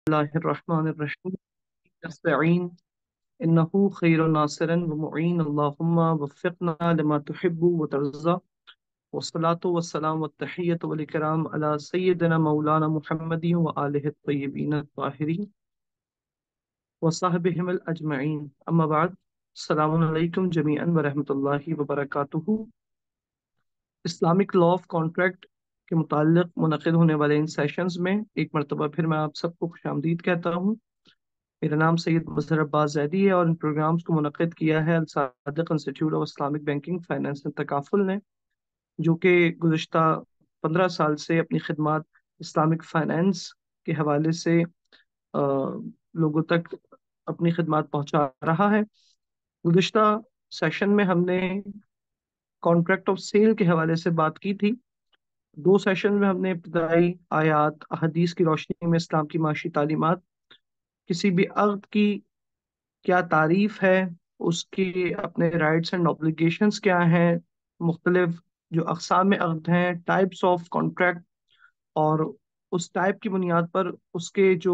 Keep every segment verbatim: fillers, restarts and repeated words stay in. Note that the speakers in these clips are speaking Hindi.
बिस्मिल्लाहिर्रहमानिर्रहीम। नस्तईन इन्नहु खैरुन नासिरन व मुईन। अल्लाहुम्मा वफ़्फ़िक़ना लिमा तुहिब्बु व तर्ज़ा। वस्सलातु वस्सलामु वत्तहिय्यतु वल इकराम अला सय्यिदिना मौलाना मुहम्मदिन व आलिहि त्तय्यिबीन अत्ताहिरीन व सहबिहिम अजमईन। अम्मा बाद। अस्सलामु अलैकुम जमीअन व रहमतुल्लाहि व बरकातुहू। इस्लामिक लॉ ऑफ कॉन्ट्रैक्ट के मुताल्लिक़ मुनक़िद होने वाले इन सेशंस में एक मरतबा फिर मैं आप सबको खुशामदीद कहता हूँ। मेरा नाम सैयद मज़हर अब्बास ज़ैदी है और इन प्रोग्राम्स को मुनक़िद किया है Al Sadiq institute of Islamic banking finance and तकाफुल ने, जो कि गुज़िश्ता पंद्रह साल से अपनी खिदमात इस्लामिक फाइनेंस के हवाले से अ, लोगों तक अपनी खिदमात पहुँचा रहा है। गुज़िश्ता सेशन में हमने कॉन्ट्रैक्ट ऑफ सेल के हवाले से बात की थी। दो सेशन में हमने इब्तदाई आयात अहदीस की रोशनी में इस्लाम की माशी तालीमात, किसी भी अक़्द की क्या तारीफ है, उसके अपने राइट्स एंड ऑब्लिगेशंस क्या हैं, मुख्तलिफ जो अक़साम में अक़्द हैं, टाइप्स ऑफ कॉन्ट्रैक्ट, और उस टाइप की बुनियाद पर उसके जो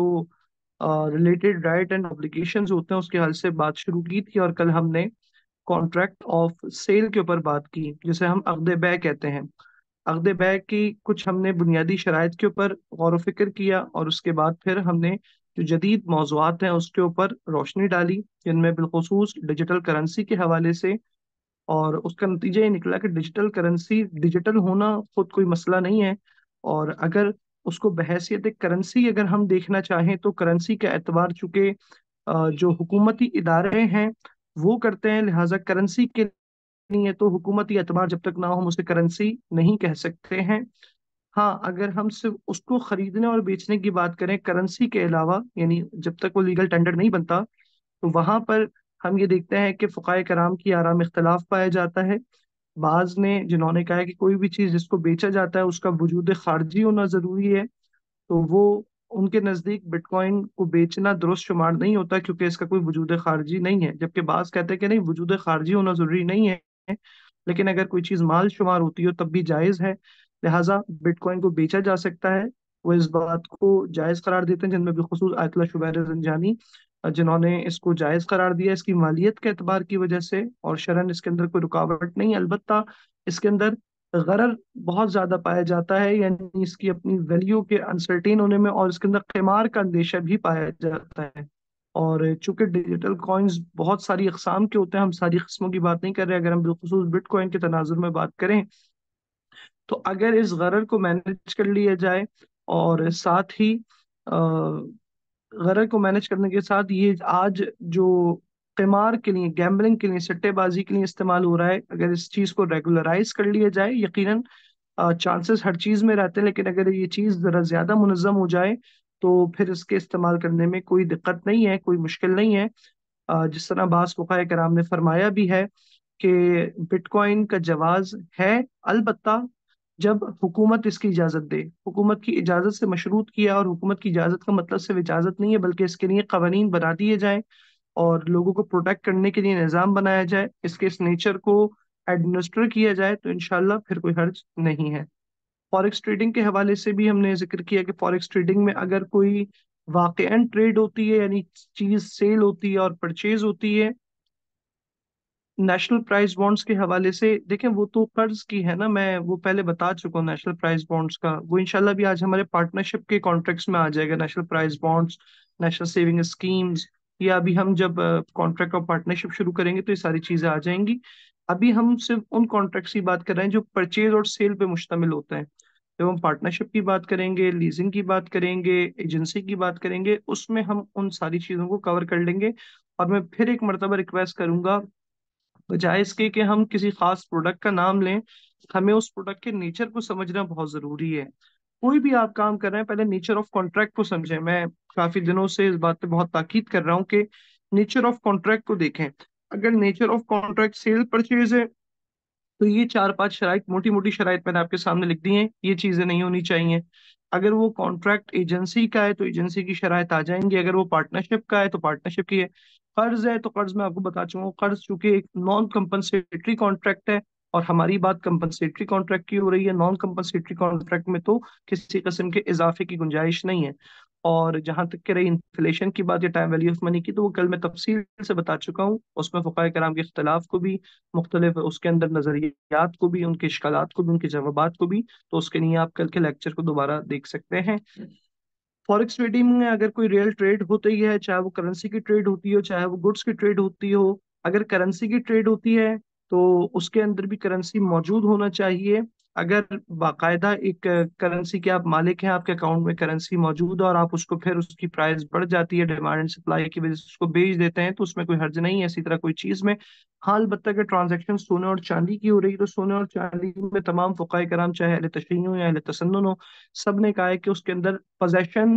रिलेटेड राइट एंड ऑब्लिगेशंस होते हैं उसके हल से बात शुरू की थी। और कल हमने कॉन्ट्रैक्ट ऑफ सेल के ऊपर बात की, जिसे हम अक़्द बै कहते हैं। अक़्द बै की कुछ हमने बुनियादी शराइत के ऊपर गौर व फिक्र किया और उसके बाद फिर हमने जो जदीद मौज़ूआत हैं उसके ऊपर रोशनी डाली, जिनमें बिलखुसूस डिजिटल करेंसी के हवाले से। और उसका नतीजा ये निकला कि डिजिटल करेंसी डिजिटल होना खुद कोई मसला नहीं है, और अगर उसको बहैसियत एक करेंसी अगर हम देखना चाहें तो करेंसी का एतबार चूंकि अ, जो हुकूमती इदारे हैं वो करते हैं, लिहाजा करेंसी के लिए तो हुकूमती एतबार जब तक ना हो हम उसे करेंसी नहीं कह सकते हैं। हाँ, अगर हम सिर्फ उसको खरीदने और बेचने की बात करें करेंसी के अलावा, यानी जब तक वो लीगल टेंडर नहीं बनता, तो वहां पर हम ये देखते हैं कि फ़ुक़हाए कराम की आरा में इख्तलाफ पाया जाता है। बाज ने जिन्होंने कहा है कि कोई भी चीज़ जिसको बेचा जाता है उसका वजूद खारजी होना ज़रूरी है, तो वो उनके नज़दीक बिटकॉइन को बेचना दुरुस्त शुमार नहीं होता क्योंकि इसका कोई वजूद खारजी नहीं है। जबकि बाज कहते हैं कि नहीं, वजूद खारजी होना ज़रूरी नहीं है, लेकिन अगर कोई चीज़ माल शुमार होती हो तब भी जायज़ है, लिहाजा बिटकॉइन को बेचा जा सकता है। वो इस बात को जायज़ करार देते हैं, जिनमें बिलखुसूस आयतुल्लाह शुबैर ज़ंजानी, अ, जिन्होंने इसको जायज़ करार दिया इसकी मालियत के एतबार की वजह से, और शरन इसके अंदर कोई रुकावट नहीं है। अलबत्ता इसके अंदर गरर बहुत ज़्यादा पाया जाता है, यानी इसकी अपनी वैल्यू के अनसर्टेन होने में, और इसके अंदर क़िमार का अंदेशा भी पाया जाता है। और चूंकि डिजिटल कॉइन्स बहुत सारी अकसाम के होते हैं, हम सारी किस्मों की बात नहीं कर रहे, अगर हम बिलखुसूस बिटकॉइन के तनाजुर में बात करें तो अगर इस गरर को मैनेज कर लिया जाए और साथ ही अ, गरर को मैनेज करने के साथ ये आज जो क़िमार के लिए, गैम्बलिंग के लिए, सट्टेबाजी के लिए इस्तेमाल हो रहा है, अगर इस चीज़ को रेगुलराइज कर लिया जाए, यकीनन चांसेस हर चीज़ में रहते हैं, लेकिन अगर ये चीज़ ज़रा ज़्यादा मुनज़्ज़म हो जाए तो फिर इसके इस्तेमाल करने में कोई दिक्कत नहीं है, कोई मुश्किल नहीं है। अ, जिस तरह बास फ़ुक़हाए कराम ने फरमाया भी है कि बिटकॉइन का जवाज है, अलबत्ता जब हुकूमत इसकी इजाज़त दे। हुकूमत की इजाज़त से मशरूत किया, और हुकूमत की इजाज़त का मतलब सिर्फ इजाज़त नहीं है बल्कि इसके लिए कवानीन बना दिए जाएं और लोगों को प्रोटेक्ट करने के लिए निज़ाम बनाया जाए, इसके इस नेचर को एडमिनिस्टर किया जाए, तो इंशाल्लाह फिर कोई हर्ज नहीं है। फॉरेक्स ट्रेडिंग के हवाले से भी हमने जिक्र किया कि फॉरेक्स ट्रेडिंग में अगर कोई वाकईन ट्रेड होती है, यानी चीज़ सेल होती है और परचेज होती है, नेशनल प्राइस बॉन्ड्स के हवाले से देखें, वो तो कर्ज की है ना, मैं वो पहले बता चुका हूँ नेशनल प्राइस बॉन्ड्स का, वो इंशाल्लाह भी आज हमारे पार्टनरशिप के कॉन्ट्रैक्ट्स में आ जाएगा। National prize bonds, national saving schemes, या अभी हम जब कॉन्ट्रैक्ट ऑफ पार्टनरशिप शुरू करेंगे तो ये सारी चीजें आ जाएंगी। अभी हम सिर्फ उन कॉन्ट्रैक्ट्स की बात कर रहे हैं जो परचेज और सेल पे मुश्तमिल होते हैं। जब हम पार्टनरशिप की बात करेंगे, लीजिंग की बात करेंगे, एजेंसी की बात करेंगे, उसमें हम उन सारी चीजों को कवर कर लेंगे। और मैं फिर एक मरतबा रिक्वेस्ट करूंगा, बजाय इसके कि हम किसी खास प्रोडक्ट का नाम लें, हमें उस प्रोडक्ट के नेचर को समझना बहुत जरूरी है। कोई भी आप काम कर रहे हैं, पहले नेचर ऑफ कॉन्ट्रैक्ट को समझें। मैं काफी दिनों से इस बात पे बहुत ताकीद कर रहा हूँ कि नेचर ऑफ कॉन्ट्रैक्ट को देखें। अगर nature of contract sale purchase है तो ये चार पांच शराइत, मोटी मोटी शराइत मैंने आपके सामने लिख दी हैं, ये चीजें नहीं होनी चाहिए। अगर वो कॉन्ट्रैक्ट एजेंसी का है तो एजेंसी की शराइत आ जाएंगी, अगर वो पार्टनरशिप का है तो पार्टनरशिप की है। कर्ज है तो कर्ज मैं आपको बता चुका हूँ, कर्ज चूंकि एक नॉन कंपनसेटरी कॉन्ट्रैक्ट है और हमारी बात कंपनसेटरी कॉन्ट्रैक्ट की हो रही है, नॉन कंपनसेटरी कॉन्ट्रैक्ट में तो किसी किस्म के इजाफे की गुंजाइश नहीं है। और जहां तक कि रही इन्फ्लेशन की बात या टाइम वैल्यू ऑफ मनी की, तो वो कल मैं तफसील से बता चुका हूँ। उसमें फ़ुक़हा कराम के इख्तलाफ को भी, मुख्तलिफ उसके अंदर नज़रियात को भी, उनके इश्कालात को भी, उनके जवाबात को भी, तो उसके लिए आप कल के लेक्चर को दोबारा देख सकते हैं। फॉरेक्स ट्रेडिंग में अगर कोई रियल ट्रेड होती ही है, चाहे वो करेंसी की ट्रेड होती हो, चाहे वो गुड्स की ट्रेड होती हो। अगर करेंसी की ट्रेड होती है तो उसके अंदर भी करेंसी मौजूद होना चाहिए। अगर बाकायदा एक करेंसी के आप मालिक हैं, आपके अकाउंट में करेंसी मौजूद है और आप उसको फिर उसकी प्राइस बढ़ जाती है डिमांड एंड सप्लाई की वजह से उसको बेच देते हैं, तो उसमें कोई हर्ज नहीं है इसी तरह कोई चीज में। हाँ, अलबत्ता अगर ट्रांजैक्शन सोने और चांदी की हो रही, तो सोने और चांदी में तमाम फुक़हा कराम, चाहे अहले तशरीह हो या अहले तसन्नुन हो, सब ने कहा है कि उसके अंदर पोजेशन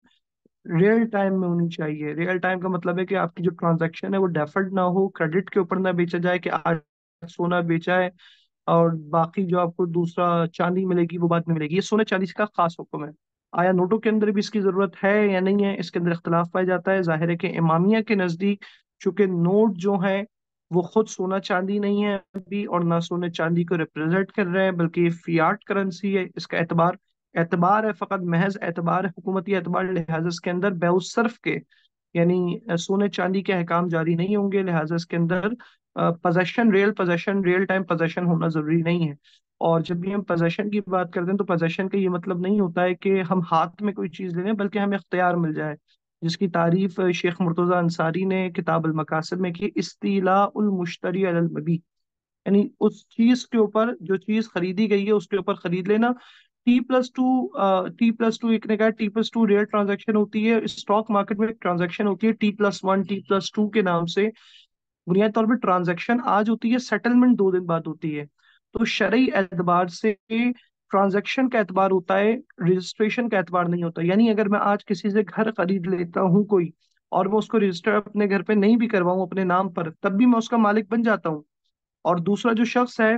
रियल टाइम में होनी चाहिए। रियल टाइम का मतलब है कि आपकी जो ट्रांजैक्शन है वो डेफर्ड ना हो, क्रेडिट के ऊपर ना बेचा जाए कि आज सोना बेचा है और बाकी जो आपको दूसरा चांदी मिलेगी वो बाद में मिलेगी। ये सोने चांदी का खास हुक्म है। आया नोटों के अंदर भी इसकी जरूरत है या नहीं है, इसके अंदर इख्तलाफ पाया जाता है। जाहिर है कि इमामिया के नजदीक चूंकि नोट जो है वो खुद सोना चांदी नहीं है अभी, और ना सोने चांदी को रिप्रेजेंट कर रहे हैं, बल्कि फियाट करेंसी है। इसका एतबार एतबार है, फकत महज एतबार है, हुकूमती एतबार, लिहाजा इसके अंदर बेउसरफ के यानी अ, सोने चांदी के अहकाम जारी नहीं होंगे। लिहाजा इसके अंदर possession, real possession, real time possession होना जरूरी नहीं है। और जब भी हम पोजेशन की बात करते हैं तो पोजेशन का ये मतलब नहीं होता है कि हम हाथ में कोई चीज ले लें, बल्कि हमें इख्तियार मिल जाए, जिसकी तारीफ अ, शेख मुर्तजा अंसारी ने किताब अल मकासिद में की, इस्तिला उल मुश्तरी अलल मबी, यानी उस चीज के ऊपर, जो चीज खरीदी गई है उसके ऊपर खरीद लेना। T plus two T plus two एक ने कहा T plus two real transaction होती है। स्टॉक मार्केट में एक ट्रांजेक्शन होती है T plus one, T plus two के नाम से। बुनियादी तौर पर ट्रांजेक्शन आज होती है, सेटलमेंट दो दिन बाद होती है। तो शरई एतबार से ट्रांजेक्शन का एतबार होता है, रजिस्ट्रेशन का एतबार नहीं होता। यानी अगर मैं आज किसी से घर खरीद लेता हूँ कोई, और मैं उसको रजिस्टर अपने घर पे नहीं भी करवाऊं अपने नाम पर, तब भी मैं उसका मालिक बन जाता हूँ। और दूसरा जो शख्स है,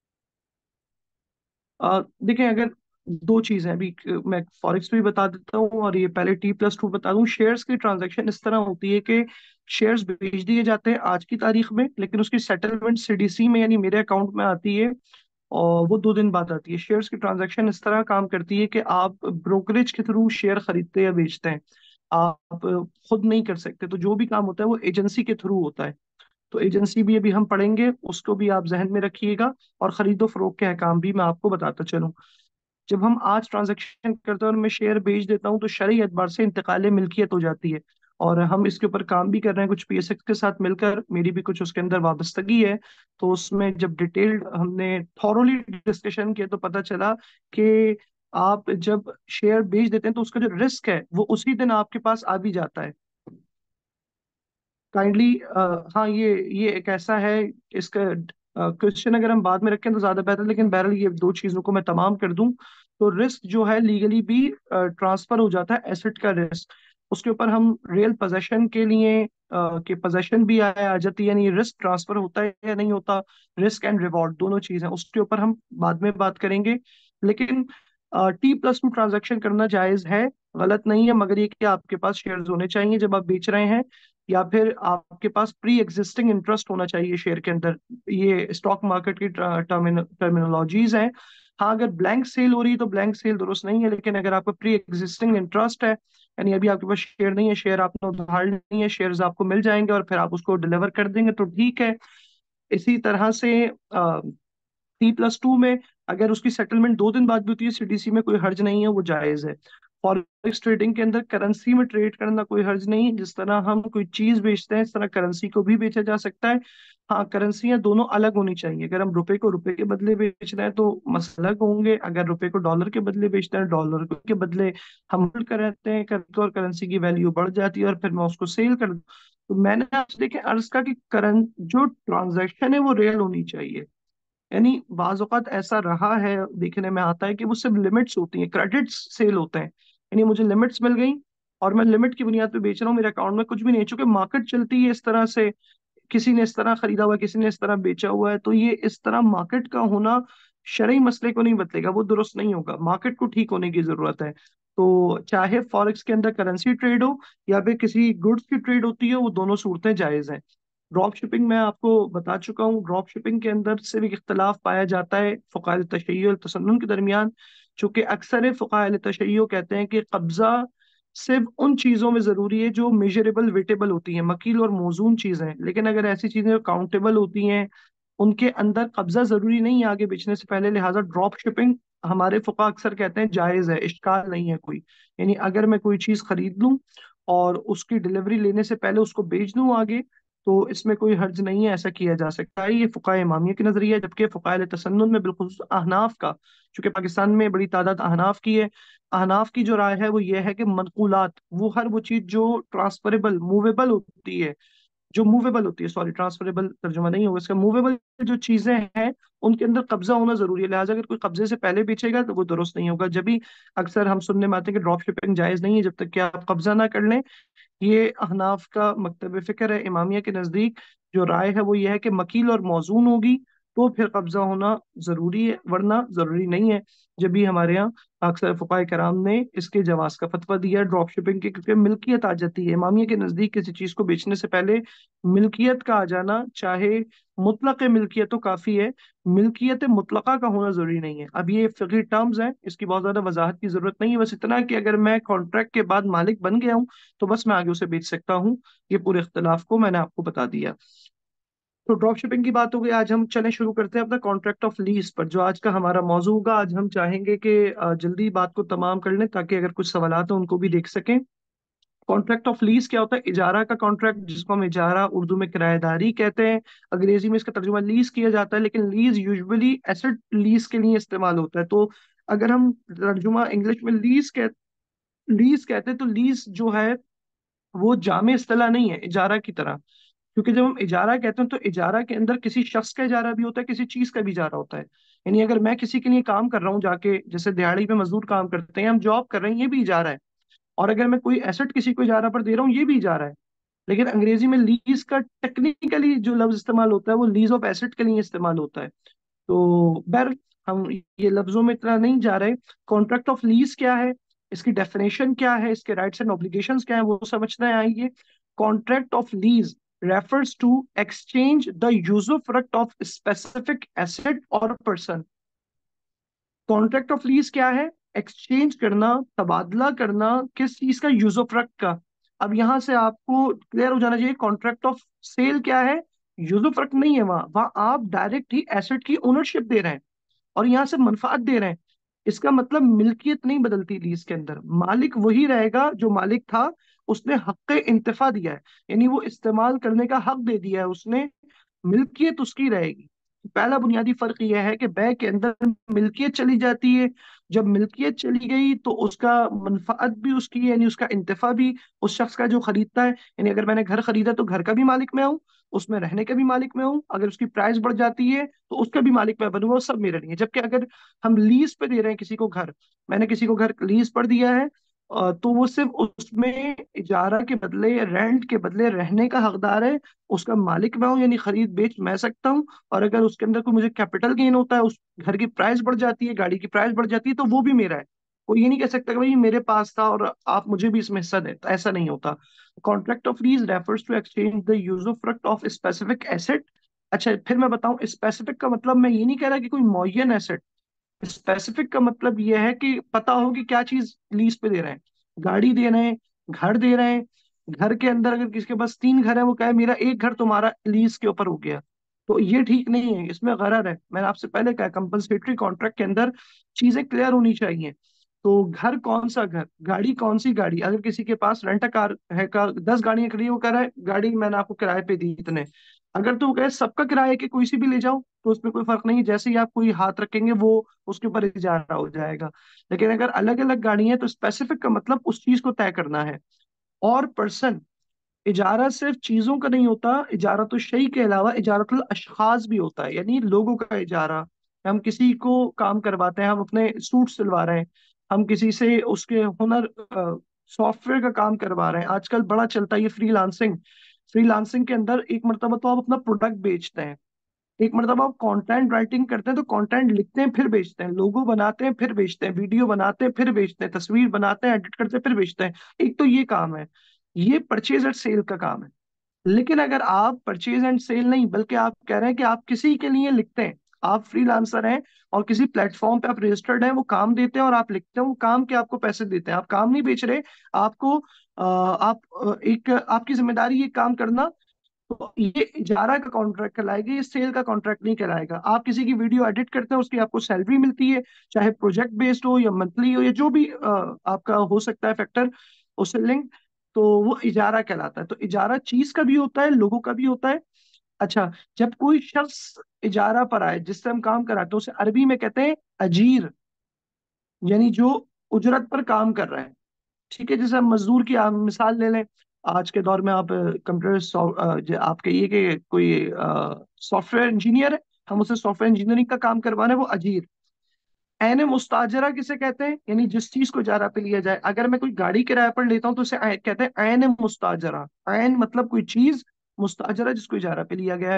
आ, देखें, अगर दो चीजें अभी क- मैं फॉरेक्स भी बता देता हूँ और ये पहले टी प्लस टू बता दूं। शेयर्स की ट्रांजैक्शन इस तरह होती है कि शेयर्स बेच दिए जाते हैं आज की तारीख में, लेकिन उसकी सेटलमेंट सीडीसी में यानी मेरे अकाउंट में आती है और वो दो दिन बाद आती है। शेयर्स की ट्रांजैक्शन इस तरह काम करती है कि आप ब्रोकरेज के थ्रू शेयर खरीदते या बेचते हैं, आप खुद नहीं कर सकते। तो जो भी काम होता है वो एजेंसी के थ्रू होता है। तो एजेंसी भी अभी हम पढ़ेंगे, उसको भी आप जहन में रखिएगा। और खरीदो फरोख्त के अहकाम भी मैं आपको बताता चलूं। जब हम आज ट्रांजैक्शन करते हैं और मैं शेयर बेच देता हूँ, तो शरई एतबार से इंतकाल मिल्कियत हो जाती है। और हम इसके ऊपर काम भी कर रहे हैं कुछ पीएसएक्स के साथ मिलकर, मेरी भी कुछ उसके अंदर वाबस्तगी है। तो उसमें जब डिटेल्ड हमने थॉरोली डिस्कशन किया तो पता चला कि आप जब शेयर बेच देते हैं तो उसका जो रिस्क है वो उसी दिन आपके पास आ भी जाता है। काइंडली, हाँ, ये ये एक ऐसा है, इसका क्वेश्चन अगर हम बाद में रखें तो ज्यादा बेहतर, लेकिन बहरहाल ये दो चीजों को मैं तमाम कर दूं तो रिस्क जो है लीगली भी ट्रांसफर हो जाता है, एसेट का रिस्क। उसके ऊपर हम रियल पोजेशन के लिए अ, कि पोजेशन भी आ, आ जाती है, यानी रिस्क ट्रांसफर होता है या नहीं होता, रिस्क एंड रिवॉर्ड दोनों चीजें, उसके ऊपर हम बाद में बात करेंगे। लेकिन टी प्लस टू ट्रांजेक्शन करना जायज है, गलत नहीं है, मगर ये कि आपके पास शेयर्स होने चाहिए जब आप बेच रहे हैं, या फिर आपके पास प्री एग्जिस्टिंग इंटरेस्ट होना चाहिए शेयर के अंदर। ये स्टॉक मार्केट की टर्मिनोलॉजीज हैं। हाँ, अगर ब्लैंक सेल हो रही है तो ब्लैंक सेल दुरुस्त नहीं है, लेकिन अगर आपका प्री एग्जिस्टिंग इंटरेस्ट है, यानी अभी आपके पास शेयर नहीं है, शेयर आपने उधार नहीं है, शेयर्स आपको मिल जाएंगे और फिर आप उसको डिलीवर कर देंगे, तो ठीक है। इसी तरह से टी प्लस टू में अगर उसकी सेटलमेंट दो दिन बाद भी होती है सीडीसी में, कोई हर्ज नहीं है, वो जायज है। फॉरेक्स ट्रेडिंग के अंदर करेंसी में ट्रेड करना कोई हर्ज नहीं है। जिस तरह हम कोई चीज बेचते हैं इस तरह करेंसी को भी बेचा जा सकता है। हाँ, करेंसियां दोनों अलग होनी चाहिए। अगर हम रुपए को रुपए के बदले बेच रहे हैं तो मसला अलग होंगे, अगर रुपए को डॉलर के बदले बेचते हैं, डॉलर के बदले हम होल्ड कर रहते हैं करते, और करेंसी की वैल्यू बढ़ जाती है और फिर मैं उसको सेल कर दूं। तो मैंने आपसे देखे अर्ज का कि करंट जो ट्रांजैक्शन है वो रियल होनी चाहिए। यानी बाज औक़ात ऐसा रहा है, देखने में आता है कि वो सिर्फ लिमिट्स होती हैं, क्रेडिट्स सेल होते हैं, यानी मुझे लिमिट्स मिल गई और मैं लिमिट की बुनियाद पे बेच रहा हूँ, मेरे अकाउंट में कुछ भी नहीं, चूंकि मार्केट चलती है इस तरह से, किसी ने इस तरह खरीदा हुआ है, किसी ने इस तरह बेचा हुआ है, तो ये इस तरह मार्केट का होना शरई मसले को नहीं बदलेगा, वो दुरुस्त नहीं होगा, मार्केट को ठीक होने की जरूरत है। तो चाहे फॉरेक्स के अंदर करेंसी ट्रेड हो या फिर किसी गुड्स की ट्रेड होती है, वो दोनों सूरतें जायज हैं। ड्रॉप शिपिंग मैं आपको बता चुका हूँ, ड्रॉप शिपिंग के अंदर से भी इख्तलाफ पाया जाता है फ़ुक़हा तशय्युअ और तसन्नुन के दरमियान। चूंकि अक्सर फ़ुक़हा तशय्युअ कहते हैं कि कब्जा सिर्फ उन चीजों में जरूरी है जो मेजरेबल वेटेबल होती हैं, मकील और मौजून चीजें। लेकिन अगर ऐसी चीजें जो काउंटेबल होती हैं, उनके अंदर कब्जा जरूरी नहीं है आगे बेचने से पहले, लिहाजा ड्रॉप शिपिंग हमारे फुका अक्सर कहते हैं जायज है, इश्काल नहीं है कोई। यानी अगर मैं कोई चीज खरीद लूं और उसकी डिलीवरी लेने से पहले उसको बेच दूं आगे, तो इसमें कोई हर्ज नहीं है, ऐसा किया जा सकता है। ये फुकाए इमामिया की नजरिया है। जबकि फुकाए तसन्नुन में बिलखुसूस अहनाफ का, चूंकि पाकिस्तान में बड़ी तादाद अहनाफ की है, अहनाफ की जो राय है वो ये है कि मनकूलात, वो हर वो चीज जो ट्रांसफरेबल मूवेबल होती है, जो मूवेबल होती है, सॉरी ट्रांसफरेबल तर्जुमा नहीं होगा इसका, मूवेबल जो चीजें हैं उनके अंदर कब्जा होना जरूरी है। लिहाजा अगर कोई कब्जे से पहले बेचेगा तो वो दुरुस्त नहीं होगा। जब भी अक्सर हम सुनने में आते हैं कि ड्रॉप शिपिंग जायज नहीं है जब तक कि आप कब्जा ना कर लें। ये अहनाफ का मकतब फिक्र है। इमामिया के नजदीक जो राय है वो ये है कि मकील और मौजून होगी तो फिर कब्जा होना जरूरी है, वरना जरूरी नहीं है। जब भी हमारे यहाँ अक्सर फुकाए कराम ने इसके जवाज का फतवा दिया है ड्रॉप शिपिंग के, क्योंकि मिल्कियत आ जाती है। इमामिया के नजदीक किसी चीज को बेचने से पहले मिल्कियत का आ जाना, चाहे मुतलक मिल्कियत तो काफी है, मिल्कियत मुतलका का होना जरूरी नहीं है। अब ये फिकही टर्म्स हैं, इसकी बहुत ज्यादा वजाहत की जरूरत नहीं है। बस इतना है कि अगर मैं कॉन्ट्रैक्ट के बाद मालिक बन गया हूँ तो बस मैं आगे उसे बेच सकता हूँ। ये पूरे इख्तलाफ को मैंने आपको बता दिया। तो ड्रॉप शिपिंग की बात हो गई, आज हम चले शुरू करते हैं अपना कॉन्ट्रैक्ट ऑफ लीज पर, जो आज का हमारा मौजू होगा। आज हम चाहेंगे कि अ, जल्दी बात को तमाम कर लें ताकि अगर कुछ सवालात हो उनको भी देख सकें। कॉन्ट्रैक्ट ऑफ लीज क्या होता है? इजारा का कॉन्ट्रैक्ट, जिसको हम इजारा उर्दू में किराएदारी कहते हैं, अंग्रेजी में इसका तर्जुमा लीज किया जाता है, लेकिन लीज यूजुअली एसेट लीज के लिए इस्तेमाल होता है। तो अगर हम तर्जुमा इंग्लिश में लीज कह लीज कहते हैं तो लीज जो है वो जामे इस्तेलाह नहीं है इजारा की तरह। क्योंकि जब हम इजारा कहते हैं तो इजारा के अंदर किसी शख्स का इजारा भी होता है, किसी चीज का भी इजारा होता है। यानी अगर मैं किसी के लिए काम कर रहा हूँ जाके, जैसे दिहाड़ी पे मजदूर काम करते हैं, हम जॉब कर रहे हैं, ये भी इजारा है। और अगर मैं कोई एसेट किसी को इजारा पर दे रहा हूँ, ये भी इजारा है। लेकिन अंग्रेजी में लीज का टेक्निकली जो लफ्ज इस्तेमाल होता है वो लीज ऑफ एसेट के लिए इस्तेमाल होता है। तो बर हम ये लफ्जों में इतना नहीं जा रहे। कॉन्ट्रैक्ट ऑफ लीज क्या है, इसकी डेफिनेशन क्या है, इसके राइट्स एंड ऑब्लिगेशंस क्या है, वो समझना है आइए। Contract of lease refers to exchange the usufruct of specific asset or person। Contract of lease क्या है? एक्सचेंज करना, तबादला करना, किस चीज का? यूजोफ्रक्ट का। अब यहां से आपको क्लियर हो जाना चाहिए, कॉन्ट्रैक्ट ऑफ सेल क्या है? यूजोफ्रक्ट नहीं है, वहां वहां आप डायरेक्ट ही एसेट की ओनरशिप दे रहे हैं और यहाँ से मनफात दे रहे हैं। इसका मतलब मिल्कियत नहीं बदलती लीज के अंदर, मालिक वही रहेगा जो मालिक था। उसने हक इंतफा दिया है, यानी वो इस्तेमाल करने का हक दे दिया है उसने, मिल्कियत उसकी रहेगी। पहला बुनियादी फर्क यह है कि बै के अंदर मिल्कियत चली जाती है। जब मिल्कियत चली गई तो उसका मनफात भी उसकी है, यानी उसका इंतफा भी उस शख्स का जो खरीदता है। यानी अगर मैंने घर खरीदा तो घर का भी मालिक मैं हूँ, उसमें रहने का भी मालिक मैं हूँ। अगर उसकी प्राइस बढ़ जाती है तो उसका भी मालिक मैं बनूंगा, वो सब मेरे लिए। जबकि अगर हम लीज पे दे रहे हैं किसी को घर, मैंने किसी को घर लीज पर दिया है, अ, तो वो सिर्फ उसमें इजारा के बदले या रेंट के बदले रहने का हकदार है। उसका मालिक मैं हूँ, यानी खरीद बेच मैं सकता हूँ। और अगर उसके अंदर कोई मुझे कैपिटल गेन होता है, उस घर की प्राइस बढ़ जाती है, गाड़ी की प्राइस बढ़ जाती है, तो वो भी मेरा है। कोई ये नहीं कह सकता कि भाई मेरे पास था और आप मुझे भी इसमें हिस्सा दें, तो ऐसा नहीं होता। Contract of lease refers to exchange the usufruct of specific asset. अच्छा, फिर मैं बताऊं, स्पेसिफिक का मतलब मैं ये नहीं कह रहा कि कोई मुअय्यन एसेट। स्पेसिफिक का मतलब यह है कि पता हो कि क्या चीज लीज पे दे रहे हैं। गाड़ी दे रहे हैं, घर दे रहे हैं। घर के अंदर अगर किसी के पास तीन घर है, वो कहे मेरा एक घर तुम्हारा लीज के ऊपर हो गया, तो ये ठीक नहीं है, इसमें गरर है। मैंने आपसे पहले कहा कंपनसेटरी कॉन्ट्रैक्ट के अंदर चीजें क्लियर होनी चाहिए। तो घर कौन सा घर, गाड़ी कौन सी गाड़ी, अगर किसी के पास रेंट a कार है, का दस गाड़ियां खड़ी, वो कह रहा है गाड़ी मैंने आपको किराए पे दी इतने, अगर तो वो कहे सबका किराया है कि कोई सी भी ले जाओ, तो उसमें कोई फर्क नहीं है, जैसे ही आप कोई हाथ रखेंगे वो उसके ऊपर इजारा हो जाएगा। लेकिन अगर अलग अलग गाड़ी है तो स्पेसिफिक का मतलब उस चीज को तय करना है। और पर्सन, इजारा सिर्फ चीजों का नहीं होता, इजारा तो शई के अलावा इजारतुल अशखास भी होता है, यानी लोगों का इजारा। हम किसी को काम करवाते हैं, हम अपने सूट सिलवा रहे हैं, हम किसी से उसके हुनर, सॉफ्टवेयर का काम करवा रहे हैं। आजकल बड़ा चलता है ये फ्रीलांसिंग। फ्रीलांसिंग के अंदर एक मरतबा तो आप अपना प्रोडक्ट बेचते हैं, एक मरतबा आप कंटेंट राइटिंग करते हैं, तो कंटेंट लिखते हैं फिर बेचते हैं, लोगो बनाते हैं फिर बेचते हैं, वीडियो बनाते हैं फिर बेचते हैं, तस्वीर बनाते हैं, एडिट करते हैं फिर बेचते हैं। एक तो ये काम है, ये परचेज एंड सेल का काम है। लेकिन अगर आप परचेज एंड सेल नहीं, बल्कि आप कह रहे हैं कि आप किसी के लिए लिखते हैं, आप फ्रीलांसर हैं और किसी प्लेटफॉर्म पे आप रजिस्टर्ड हैं, वो काम देते हैं और आप लिखते हैं, वो काम के आपको पैसे देते हैं, आप काम नहीं बेच रहे। आपको अ, आप अ, एक आपकी जिम्मेदारी ये काम करना, तो ये इजारा का कॉन्ट्रैक्ट कहलाएगा, ये सेल का कॉन्ट्रैक्ट नहीं कहलाएगा। आप किसी की वीडियो एडिट करते हैं, उसकी आपको सैलरी मिलती है, चाहे प्रोजेक्ट बेस्ड हो या मंथली हो या जो भी अ, आपका हो सकता है फैक्टर उससे लिंक, तो वो इजारा कहलाता है। तो इजारा चीज का भी होता है, लोगों का भी होता है। अच्छा, जब कोई शख्स इजारा पर आए जिससे हम काम कराते हैं, उसे अरबी में कहते हैं अजीर, यानी जो उजरत पर काम कर रहा है। ठीक है, जैसे हम मजदूर की आप मिसाल ले लें। आज के दौर में आप कंप्यूटर आपके ये के कोई सॉफ्टवेयर इंजीनियर है, हम उसे सॉफ्टवेयर इंजीनियरिंग का काम करवा रहे हैं, वो अजीर। एन मुस्ताजरा किसे कहते हैं, यानी जिस चीज को इजारा पे लिया जाए। अगर मैं कोई गाड़ी किराए पर लेता हूँ तो उसे ऐ- कहते हैं एन मुस्ताजरा। एन मतलब कोई चीज, मुस्ताजरा जिसको इजारा पे लिया गया है।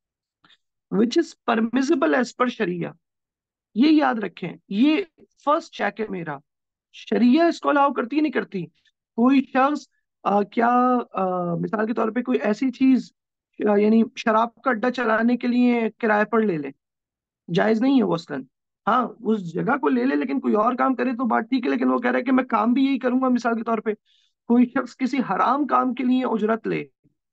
Which is permissible as per शरिया, ये याद रखें, ये फर्स्ट चेक है मेरा। शरिया इसको अलाउ करती है नहीं करती। कोई शख्स अ, क्या अ, मिसाल के तौर पे कोई ऐसी चीज अ, यानी शराब का अड्डा चलाने के लिए किराए पर ले ले, जायज नहीं है वो असलन। हाँ, उस जगह को ले ले लेकिन कोई और काम करे तो बात ठीक है, लेकिन वो कह रहा है कि मैं काम भी यही करूंगा। मिसाल के तौर पे कोई शख्स किसी हराम काम के लिए उजरत ले,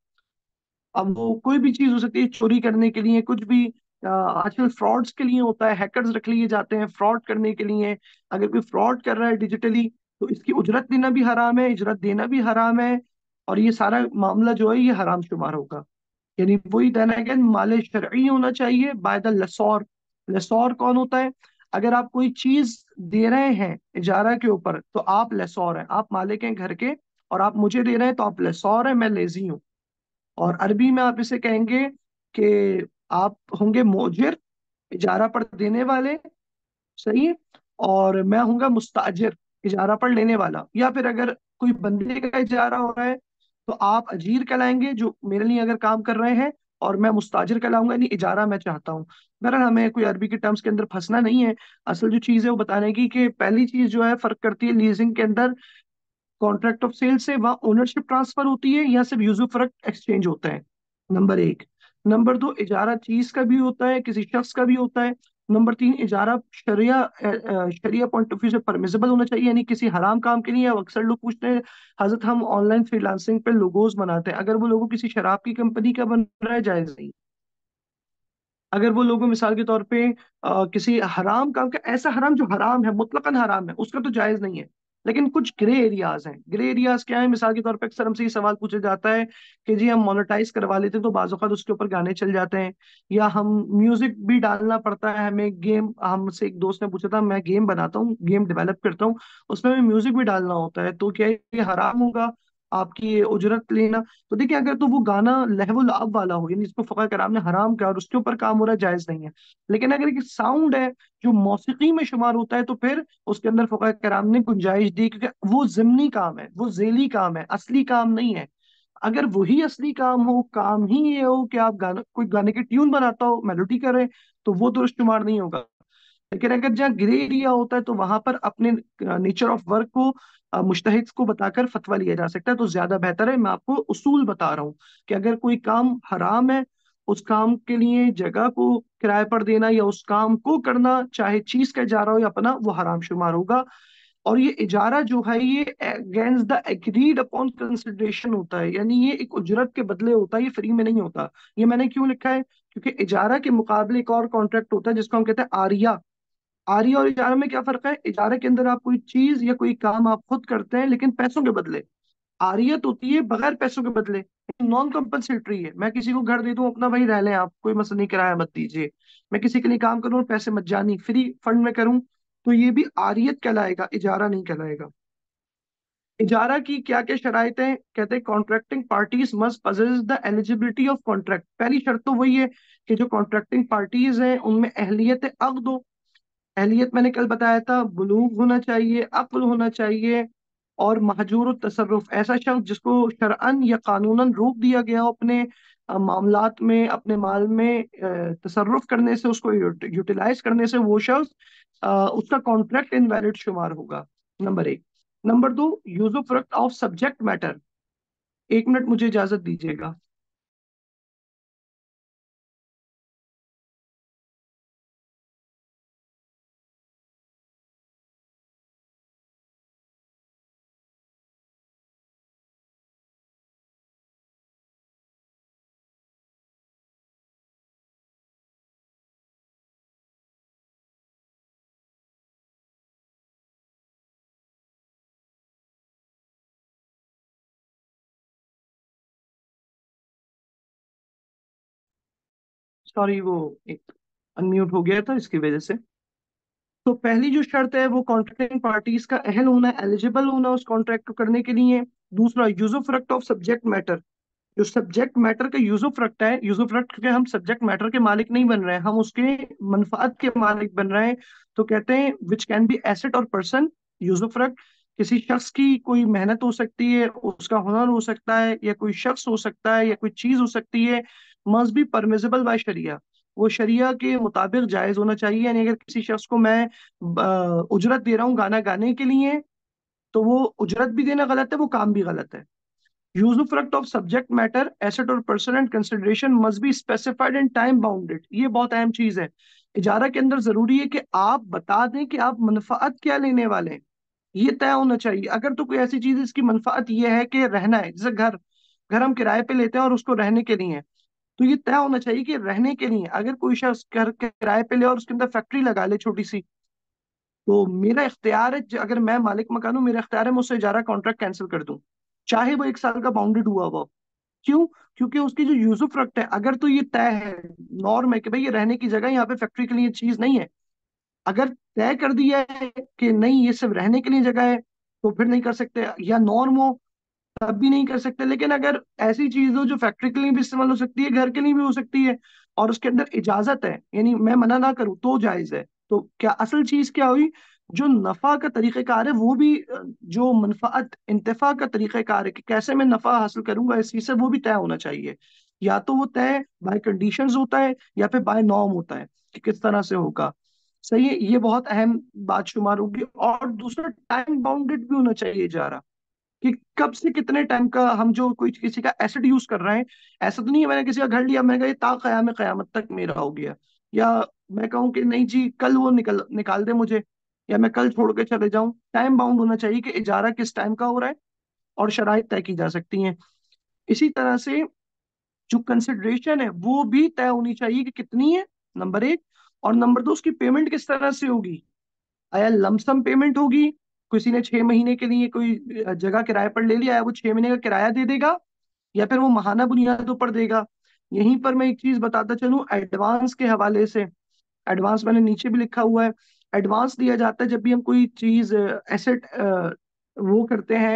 अब वो कोई भी चीज हो सकती है, चोरी करने के लिए कुछ भी। अ, आजकल फ्रॉड्स के लिए होता है, हैकर्स रख लिए जाते हैं फ्रॉड करने के लिए। अगर कोई फ्रॉड कर रहा है डिजिटली, तो इसकी उजरत लेना भी हराम है, इजरत देना भी हराम है। और ये सारा मामला जो है ये हराम शुमार होगा। यानी वही देन अगेन माल शरई होना चाहिए बाय द लसौर। लसौर कौन होता है? अगर आप कोई चीज दे रहे हैं इजारा के ऊपर, तो आप लसौर हैं, आप मालिक हैं घर के, और आप मुझे दे रहे हैं तो आप लसौर हैं, मैं लेजी हूँ। और अरबी में आप इसे कहेंगे कि आप होंगे मोजिर, इजारा पर देने वाले, सही है। और मैं हूंगा मुस्ताजिर, इजारा पर लेने वाला। या फिर अगर कोई बंदे का इजारा हो रहा है, तो आप अजीर कहलाएंगे जो मेरे लिए अगर काम कर रहे हैं, और मैं मुस्ताजिर कहलाऊंगा, यानी इजारा मैं चाहता हूँ। बहरहाल हमें कोई अरबी के टर्म्स के अंदर फंसना नहीं है। असल जो चीज़ है वो बताने की कि पहली चीज जो है फर्क करती है लीजिंग के अंदर, कॉन्ट्रैक्ट ऑफ सेल से वहाँ ओनरशिप ट्रांसफर होती है या सिर्फ यूजरफ्रक्ट एक्सचेंज होता है। नंबर एक। नंबर दो, इजारा चीज का भी होता है, किसी शख्स का भी होता है। नंबर तीन, इजारा शरिया अ, अ, शरिया पॉइंट ऑफ व्यू से परमिसिबल होना चाहिए, यानी किसी हराम काम के लिए। अब अक्सर लोग पूछते हैं, हजरत हम ऑनलाइन फ्रीलांसिंग पे लोगोज बनाते हैं, अगर वो लोगो किसी शराब की कंपनी का बन रहा है, जायज नहीं। अगर वो लोगों मिसाल के तौर पे अ, किसी हराम काम का, ऐसा हराम जो हराम है, मुतलकन हराम है, उसका तो जायज नहीं है। लेकिन कुछ ग्रे एरियाज हैं। ग्रे एरियाज क्या है? मिसाल के तौर पे अक्सर हमसे ये सवाल पूछा जाता है कि जी हम मोनेटाइज करवा लेते हैं तो बाज़ औक़ात उसके ऊपर गाने चल जाते हैं, या हम म्यूजिक भी डालना पड़ता है हमें। गेम, हमसे एक दोस्त ने पूछा था, मैं गेम बनाता हूँ, गेम डेवलप करता हूँ, उसमें हमें म्यूजिक भी डालना होता है, तो क्या ये हराम होगा आपकी ये उजरत लेना? तो देखिए, अगर तो वो गाना लहवुल अब वाला हो, यानी जिसको फका कराम ने हराम किया और उसके ऊपर काम हो रहा है, जायज नहीं है। लेकिन अगर एक साउंड है जो मौसीकी में शुमार होता है, तो फिर उसके अंदर फका कराम ने गुंजाइश दी, क्योंकि वो जिमनी काम है, वो जेली काम है, असली काम नहीं है। अगर वही असली काम हो, काम ही ये हो कि आप गाना, कोई गाने की ट्यून बनाता हो, मेलोडी करे, तो वो तो शुमार नहीं होगा। लेकिन अगर जहाँ ग्रे एरिया होता है, तो वहां पर अपने नेचर ऑफ वर्क को अ, मुश्तहिद को बताकर फतवा लिया जा सकता है, तो ज्यादा बेहतर है। मैं आपको उसूल बता रहा हूँ कि अगर कोई काम हराम है, उस काम के लिए जगह को किराए पर देना या उस काम को करना, चाहे चीज का इजारा हो या अपना, वो हराम शुमार होगा। और ये इजारा जो है ये against the agreed upon consideration होता है, यानी ये एक उजरत के बदले होता है, ये फ्री में नहीं होता। ये मैंने क्यों लिखा है? क्योंकि इजारा के मुकाबले एक और कॉन्ट्रैक्ट होता है जिसको हम कहते हैं आरिया। आरी और इजारा में क्या फर्क है? इजारे के अंदर आप कोई चीज या कोई काम आप खुद करते हैं लेकिन पैसों के बदले। आरियत होती है बगैर पैसों के बदले, नॉन कंपल्सरी है। मैं किसी को घर दे दूं, अपना भाई रह लें आप, कोई मसला नहीं, किराया मत दीजिए। मैं किसी के लिए काम करूं और पैसे मज्जानी फ्री फंड में करूं, तो ये भी आरियत कहलाएगा, इजारा नहीं कहलाएगा। इजारा की क्या क्या शराइत हैं? कहते हैं contracting parties must possess the eligibility of contract. पहली शर्त तो वही है कि जो कॉन्ट्रैक्टिंग पार्टीज हैं उनमें अहलियत अक्द हो। अहलियत मैंने कल बताया था, बुलूग होना चाहिए, अक्ल होना चाहिए, और महजूर तसर्रुफ, ऐसा शख्स जिसको शरअन या कानूनन रोक दिया गया हो अपने अ, मामलात में, अपने माल में अ, तसर्रुफ करने से, उसको यूटिलाइज करने से, वो शख्स अ, उसका कॉन्ट्रैक्ट इनवैलिड शुमार होगा। नंबर एक। नंबर दो, यूजुफ्रक्ट ऑफ सब्जेक्ट मैटर। एक मिनट मुझे इजाजत दीजिएगा। सॉरी, वो एक अनम्यूट हो गया था इसकी वजह से। तो पहली जो शर्त है वो कॉन्ट्रैक्टिंग पार्टीज का अहल होना, एलिजिबल होना उस कॉन्ट्रैक्ट को करने के लिए। दूसरा, यूजोफ्रक्ट ऑफ सब्जेक्ट मैटर। जो सब्जेक्ट मैटर का यूजोफ्रक्ट है, यूजोफ्रक्ट क्योंकि हम सब्जेक्ट मैटर के मालिक नहीं बन रहे हैं, हम उसके मनफात के मालिक बन रहे हैं। तो कहते हैं विच कैन बी एसेट और पर्सन। यूजोफ्रक्ट किसी शख्स की कोई मेहनत हो सकती है, उसका हुनर हो सकता है, या कोई शख्स हो सकता है, या कोई चीज हो सकती है। मस्ट बी परमिसिबल बाय शरिया। वो शरिया के मुताबिक जायज होना चाहिए। यानी अगर किसी शख्स को मैं अ, उजरत दे रहा हूँ गाना गाने के लिए, तो वो उजरत भी देना गलत है, वो काम भी गलत है। Usufruct of subject matter, asset और person and consideration must be specified and time bounded. ये बहुत अहम चीज है। इजारा के अंदर जरूरी है कि आप बता दें कि आप मनफात क्या लेने वाले हैं। ये तय होना चाहिए। अगर तो कोई ऐसी चीज है इसकी मनफात ये है कि रहना है, जैसे घर, घर हम किराए पे लेते हैं और उसको रहने के लिए है, तो ये तय होना चाहिए कि रहने के लिए। अगर कोई शख्स घर किराए पे ले और उसके अंदर फैक्ट्री लगा ले छोटी सी, तो मेरा इख्तियार है, ज- अगर मैं मालिक मकान हूं, मेरा इख्तियार है मैं उससे इजारा कॉन्ट्रैक्ट कैंसिल कर दूं, चाहे वो एक साल का बाउंडेड हुआ हुआ हो। क्यों? क्योंकि उसकी जो यूजुफ्रक्ट है, अगर तो ये तय है, नॉर्म है कि भाई ये रहने की जगह, यहाँ पे फैक्ट्री के लिए चीज नहीं है। अगर तय कर दिया है कि नहीं ये सिर्फ रहने के लिए जगह है, तो फिर नहीं कर सकते, या नॉर्म हो तब भी नहीं कर सकते। लेकिन अगर ऐसी चीज हो जो फैक्ट्री के लिए भी इस्तेमाल हो सकती है, घर के लिए भी हो सकती है, और उसके अंदर इजाजत है, यानी मैं मना ना करूं, तो जायज है। तो क्या असल चीज क्या हुई? जो नफा का तरीक़ेकार है वो भी अ, जो मनफात इंतफा का तरीक़ेकार है कि कैसे मैं नफा हासिल करूंगा इस चीज से, वो भी तय होना चाहिए। या तो वो तय बाय कंडीशंस होता है, या फिर बाय नॉर्म होता है कि किस तरह से होगा। सही है, ये बहुत अहम बात शुमार होगी। और दूसरा, टाइम बाउंडेड भी होना चाहिए इजारा, कि कब से कितने टाइम का हम जो कोई किसी का एसेट यूज कर रहे हैं। ऐसा तो नहीं है मैंने किसी का घर लिया, मैंने कहा ये ता कयाम कयामत तक मेरा हो गया, या मैं कहूँ कि नहीं जी कल वो निकल निकाल दे मुझे, या मैं कल छोड़ के चले जाऊं। टाइम बाउंड होना चाहिए कि इजारा किस टाइम का हो रहा है, और शराइत तय की जा सकती हैं। इसी तरह से जो कंसिडरेशन है वो भी तय होनी चाहिए कि कितनी है, नंबर एक। और नंबर दो, उसकी पेमेंट किस तरह से होगी। आया लमसम पेमेंट होगी, किसी ने छह महीने के लिए कोई जगह किराए पर ले लिया है, वो छह महीने का किराया दे देगा, या फिर वो माहाना बुनियादों पर देगा। यहीं पर मैं एक चीज बताता चलूं एडवांस के हवाले से। एडवांस मैंने नीचे भी लिखा हुआ है। एडवांस दिया जाता है जब भी हम कोई चीज एसेट वो करते हैं,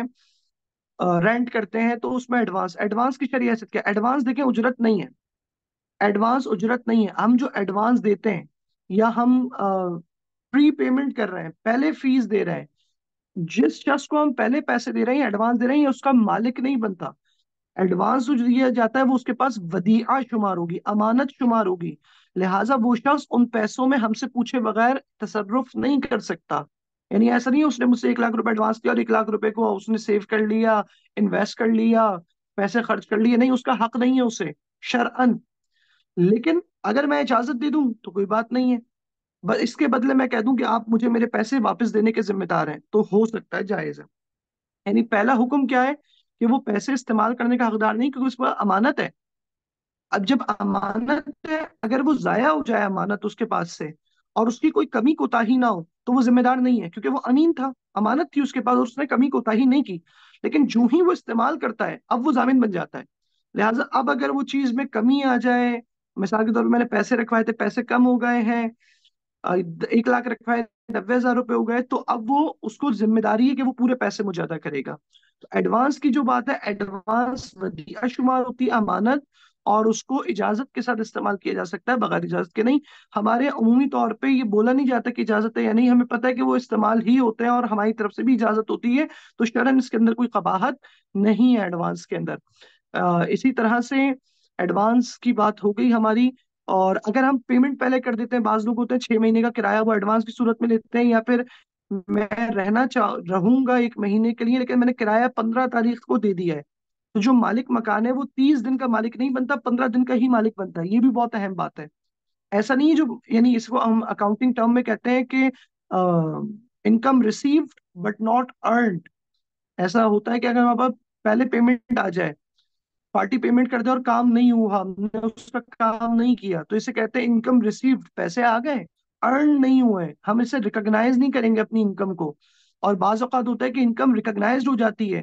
रेंट करते हैं, तो उसमें एडवांस एडवांस की शरई हैसियत क्या है? एडवांस देखें उजरत नहीं है। एडवांस उजरत नहीं है। हम जो एडवांस देते हैं, या हम प्री पेमेंट कर रहे हैं, पहले फीस दे रहे हैं, जिस शख्स को हम पहले पैसे दे रहे हैं, एडवांस दे रहे हैं, ये उसका मालिक नहीं बनता। एडवांस जो दिया जाता है वो उसके पास वदीआ शुमार होगी, अमानत शुमार होगी। लिहाजा वो शख्स उन पैसों में हमसे पूछे बगैर तसर्रुफ नहीं कर सकता। यानी ऐसा नहीं है उसने मुझसे एक लाख रुपए एडवांस दिया और एक लाख रुपए को उसने सेव कर लिया, इन्वेस्ट कर लिया, पैसे खर्च कर लिए, नहीं, उसका हक नहीं है उसे शरअन। लेकिन अगर मैं इजाजत दे दूं तो कोई बात नहीं है, बस इसके बदले मैं कह दूं कि आप मुझे मेरे पैसे वापस देने के जिम्मेदार हैं, तो हो सकता है, जायज है। यानी पहला हुक्म क्या है? कि वो पैसे इस्तेमाल करने का हकदार नहीं, क्योंकि उस पर अमानत है। अब जब अमानत है, अगर वो जाया हो जाए अमानत उसके पास से, और उसकी कोई कमी कोताही ना हो, तो वो जिम्मेदार नहीं है, क्योंकि वो अमीन था, अमानत थी उसके पास, उसने कमी कोताही नहीं की। लेकिन जो ही वो इस्तेमाल करता है, अब वो जामिन बन जाता है। लिहाजा अब अगर वो चीज में कमी आ जाए, मिसाल के तौर पर मैंने पैसे रखवाए थे, पैसे कम हो गए हैं, अ, एक लाख रखवाए, नब्बे हजार रुपए हो गए, तो अब वो उसको जिम्मेदारी है कि वो पूरे पैसे मुझे अदा करेगा। तो एडवांस की जो बात है, एडवांस वदिया शुमार होती है, अमानत, और उसको इजाजत के साथ इस्तेमाल किया जा सकता है, बगैर इजाजत के नहीं। हमारे अमूमी तौर पे ये बोला नहीं जाता कि इजाजत है या नहीं, हमें पता है कि वो इस्तेमाल ही होते हैं, और हमारी तरफ से भी इजाजत होती है। तो शरन इसके अंदर कोई कबाहत नहीं है एडवांस के अंदर। अ, इसी तरह से एडवांस की बात हो गई हमारी। और अगर हम पेमेंट पहले कर देते हैं, बाज लोग होते हैं छह महीने का किराया वो एडवांस की सूरत में लेते हैं, या फिर मैं रहना चाह रहूंगा एक महीने के लिए, लेकिन मैंने किराया पंद्रह तारीख को दे दिया है, तो जो मालिक मकान है वो तीस दिन का मालिक नहीं बनता, पंद्रह दिन का ही मालिक बनता है। ये भी बहुत अहम बात है। ऐसा नहीं है जो, यानी इसको हम अकाउंटिंग टर्म में कहते हैं कि income received but not earned. ऐसा होता है कि अगर हमारे पास पहले पेमेंट आ जाए, पार्टी पेमेंट कर दे और काम नहीं हुआ, हमने उसका काम नहीं किया, तो इसे कहते हैं इनकम रिसीव्ड, पैसे आ गए, अर्न नहीं हुए, हम इसे रिकॉग्नाइज नहीं करेंगे अपनी इनकम को। और बाज औकात होता है कि इनकम रिकॉग्नाइज्ड हो जाती है,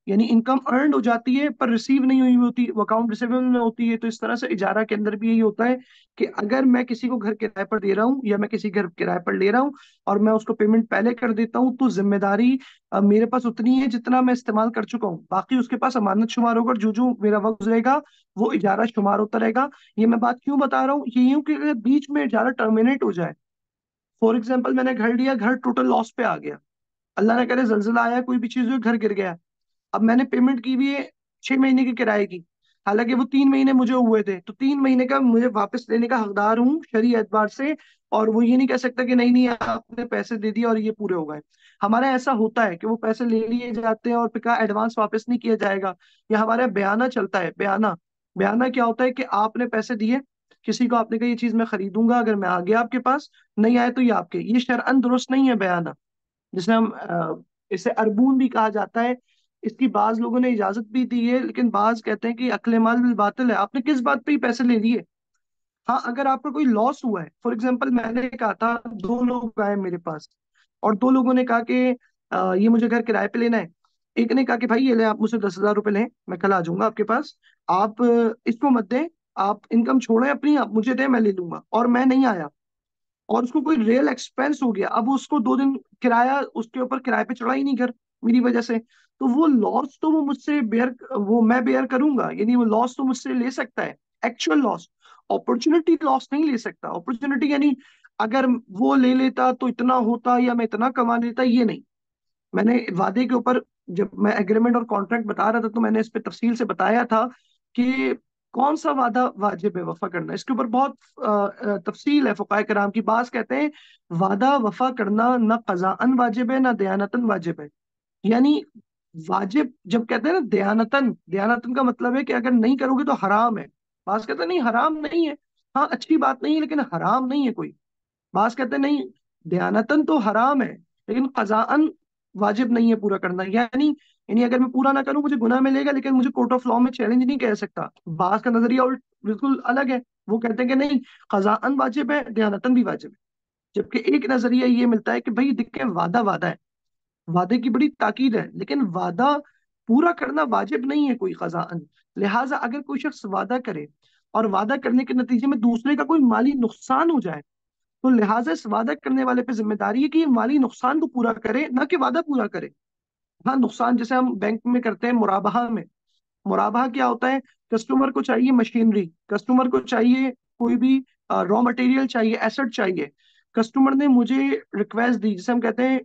यानी इनकम अर्न हो जाती है पर रिसीव नहीं हुई होती, वो अकाउंट रिसीवेबल में होती है। तो इस तरह से इजारा के अंदर भी यही होता है कि अगर मैं किसी को घर किराए पर दे रहा हूँ या मैं किसी घर किराए पर ले रहा हूँ और मैं उसको पेमेंट पहले कर देता हूँ, तो जिम्मेदारी अ, मेरे पास उतनी है जितना मैं इस्तेमाल कर चुका हूँ, बाकी उसके पास अमानत शुमार होगा, जो जो मेरा वक्त गुजरेगा वो इजारा शुमार होता रहेगा। ये मैं बात क्यों बता रहा हूँ, ये यूं कि अगर बीच में इजारा टर्मिनेट हो जाए, फॉर एग्जाम्पल मैंने घर लिया, घर टोटल लॉस पे आ गया, अल्लाह ना करे जल्जला आया, कोई भी चीज हुई, घर गिर गया, अब मैंने पेमेंट की हुई है छह महीने के किराए की, हालांकि वो तीन महीने मुझे हुए थे, तो तीन महीने का मुझे वापस लेने का हकदार हूँ शरई एतबार से। और वो ये नहीं कह सकता कि नहीं नहीं आपने पैसे दे दिए और ये पूरे हो गए। हमारा ऐसा होता है कि वो पैसे ले लिए जाते हैं और फिर कहा एडवांस वापस नहीं किया जाएगा, या हमारा बयाना चलता है। बयाना बयाना क्या होता है कि आपने पैसे दिए किसी को, आपने कहा ये चीज मैं खरीदूंगा, अगर मैं आ गया आपके पास, नहीं आए तो ये आपके, ये शरअन दुरुस्त नहीं है बयाना, जिसे हम अ, इसे अरबून भी कहा जाता है। इसकी बाज लोगों ने इजाजत भी दी है, लेकिन बाज कहते हैं कि अक्ल माल बिल बातिल है, आपने किस बात पे ही पैसे ले लिए। हाँ, अगर आपका कोई लॉस हुआ है, फॉर एग्जाम्पल मैंने कहा था, दो लोग आए मेरे पास और दो लोगों ने कहा कि अ, ये मुझे घर किराए पे लेना है। एक ने कहा कि भाई ये ले, आप मुझसे दस हजार रुपये लें, मैं कल आ जाऊंगा आपके पास, आप अ, इसको मत दें, आप इनकम छोड़ें अपनी, आप मुझे दें, मैं ले लूंगा। और मैं नहीं आया और उसको कोई रियल एक्सपेंस हो गया, अब उसको दो दिन किराया उसके ऊपर किराए पे चढ़ा ही नहीं घर मेरी वजह से, तो वो लॉस तो वो मुझसे बेयर, वो मैं बेयर करूंगा, यानी वो लॉस तो मुझसे ले सकता है, एक्चुअल लॉस, अपॉर्चुनिटी लॉस नहीं ले सकता। अपॉर्चुनिटी यानी अगर वो ले लेता तो इतना होता या मैं इतना कमा लेता, ये नहीं। मैंने वादे के ऊपर, जब मैं एग्रीमेंट और कॉन्ट्रैक्ट बता रहा था तो मैंने इस पे तफसील से बताया था कि कौन सा वादा वाजिब है वफा करना, इसके ऊपर बहुत अ, अ, तफसील है फुकाए कराम की। बात कहते हैं वादा वफा करना न कज़ाअन वाजिब है ना दयानतन वाजिब है, यानी वाजिब जब कहते हैं ना दयानतन, दयानतन का मतलब है कि अगर नहीं करोगे तो हराम है। बात कहते हैं नहीं हराम नहीं है, हाँ अच्छी बात नहीं है लेकिन हराम नहीं है कोई। बास कहते हैं नहीं, दयानतन तो हराम है लेकिन कज़ाअन वाजिब नहीं है पूरा करना, यानी यानी अगर मैं पूरा ना करूं मुझे गुनाह मिलेगा, लेकिन मुझे कोर्ट ऑफ लॉ में चैलेंज नहीं कह सकता। बास का नजरिया उल्ट बिल्कुल अलग है, वो कहते हैं कि नहीं कज़ाअन वाजिब है, दयानतन भी वाजिब है। जबकि एक नजरिया ये मिलता है कि भाई देखें वादा वादा है, वादे की बड़ी ताकीद है, लेकिन वादा पूरा करना वाजिब नहीं है कोई कज़ाअन। लिहाजा अगर कोई शख्स वादा करे और वादा करने के नतीजे में दूसरे का कोई माली नुकसान हो जाए, तो लिहाजा इस वादा करने वाले पे जिम्मेदारी है कि ये माली नुकसान को पूरा करे, ना कि वादा पूरा करे। हाँ, नुकसान जैसे हम बैंक में करते हैं मुराबाहा में, मुराबाहा क्या होता है, कस्टमर को चाहिए मशीनरी, कस्टमर को चाहिए कोई भी रॉ मटेरियल चाहिए, एसेट चाहिए, कस्टमर ने मुझे रिक्वेस्ट दी, जिसे हम कहते हैं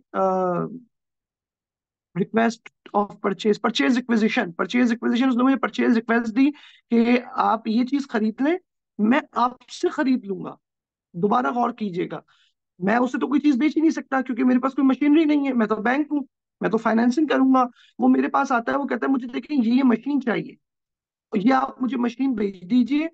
request of purchase, purchase requisition, purchase requisition, उसने मुझे परचेज रिक्वेस्ट दी कि आप ये चीज खरीद लें, मैं आपसे खरीद लूंगा, दोबारा गौर कीजिएगा, मैं उससे तो कोई चीज बेच ही नहीं सकता क्योंकि मेरे पास कोई मशीनरी नहीं है, मैं तो बैंक हूँ, मैं तो फाइनेंसिंग करूंगा। वो मेरे पास आता है, वो कहता है मुझे देखिए ये ये मशीन चाहिए, ये आप मुझे मशीन भेज दीजिए,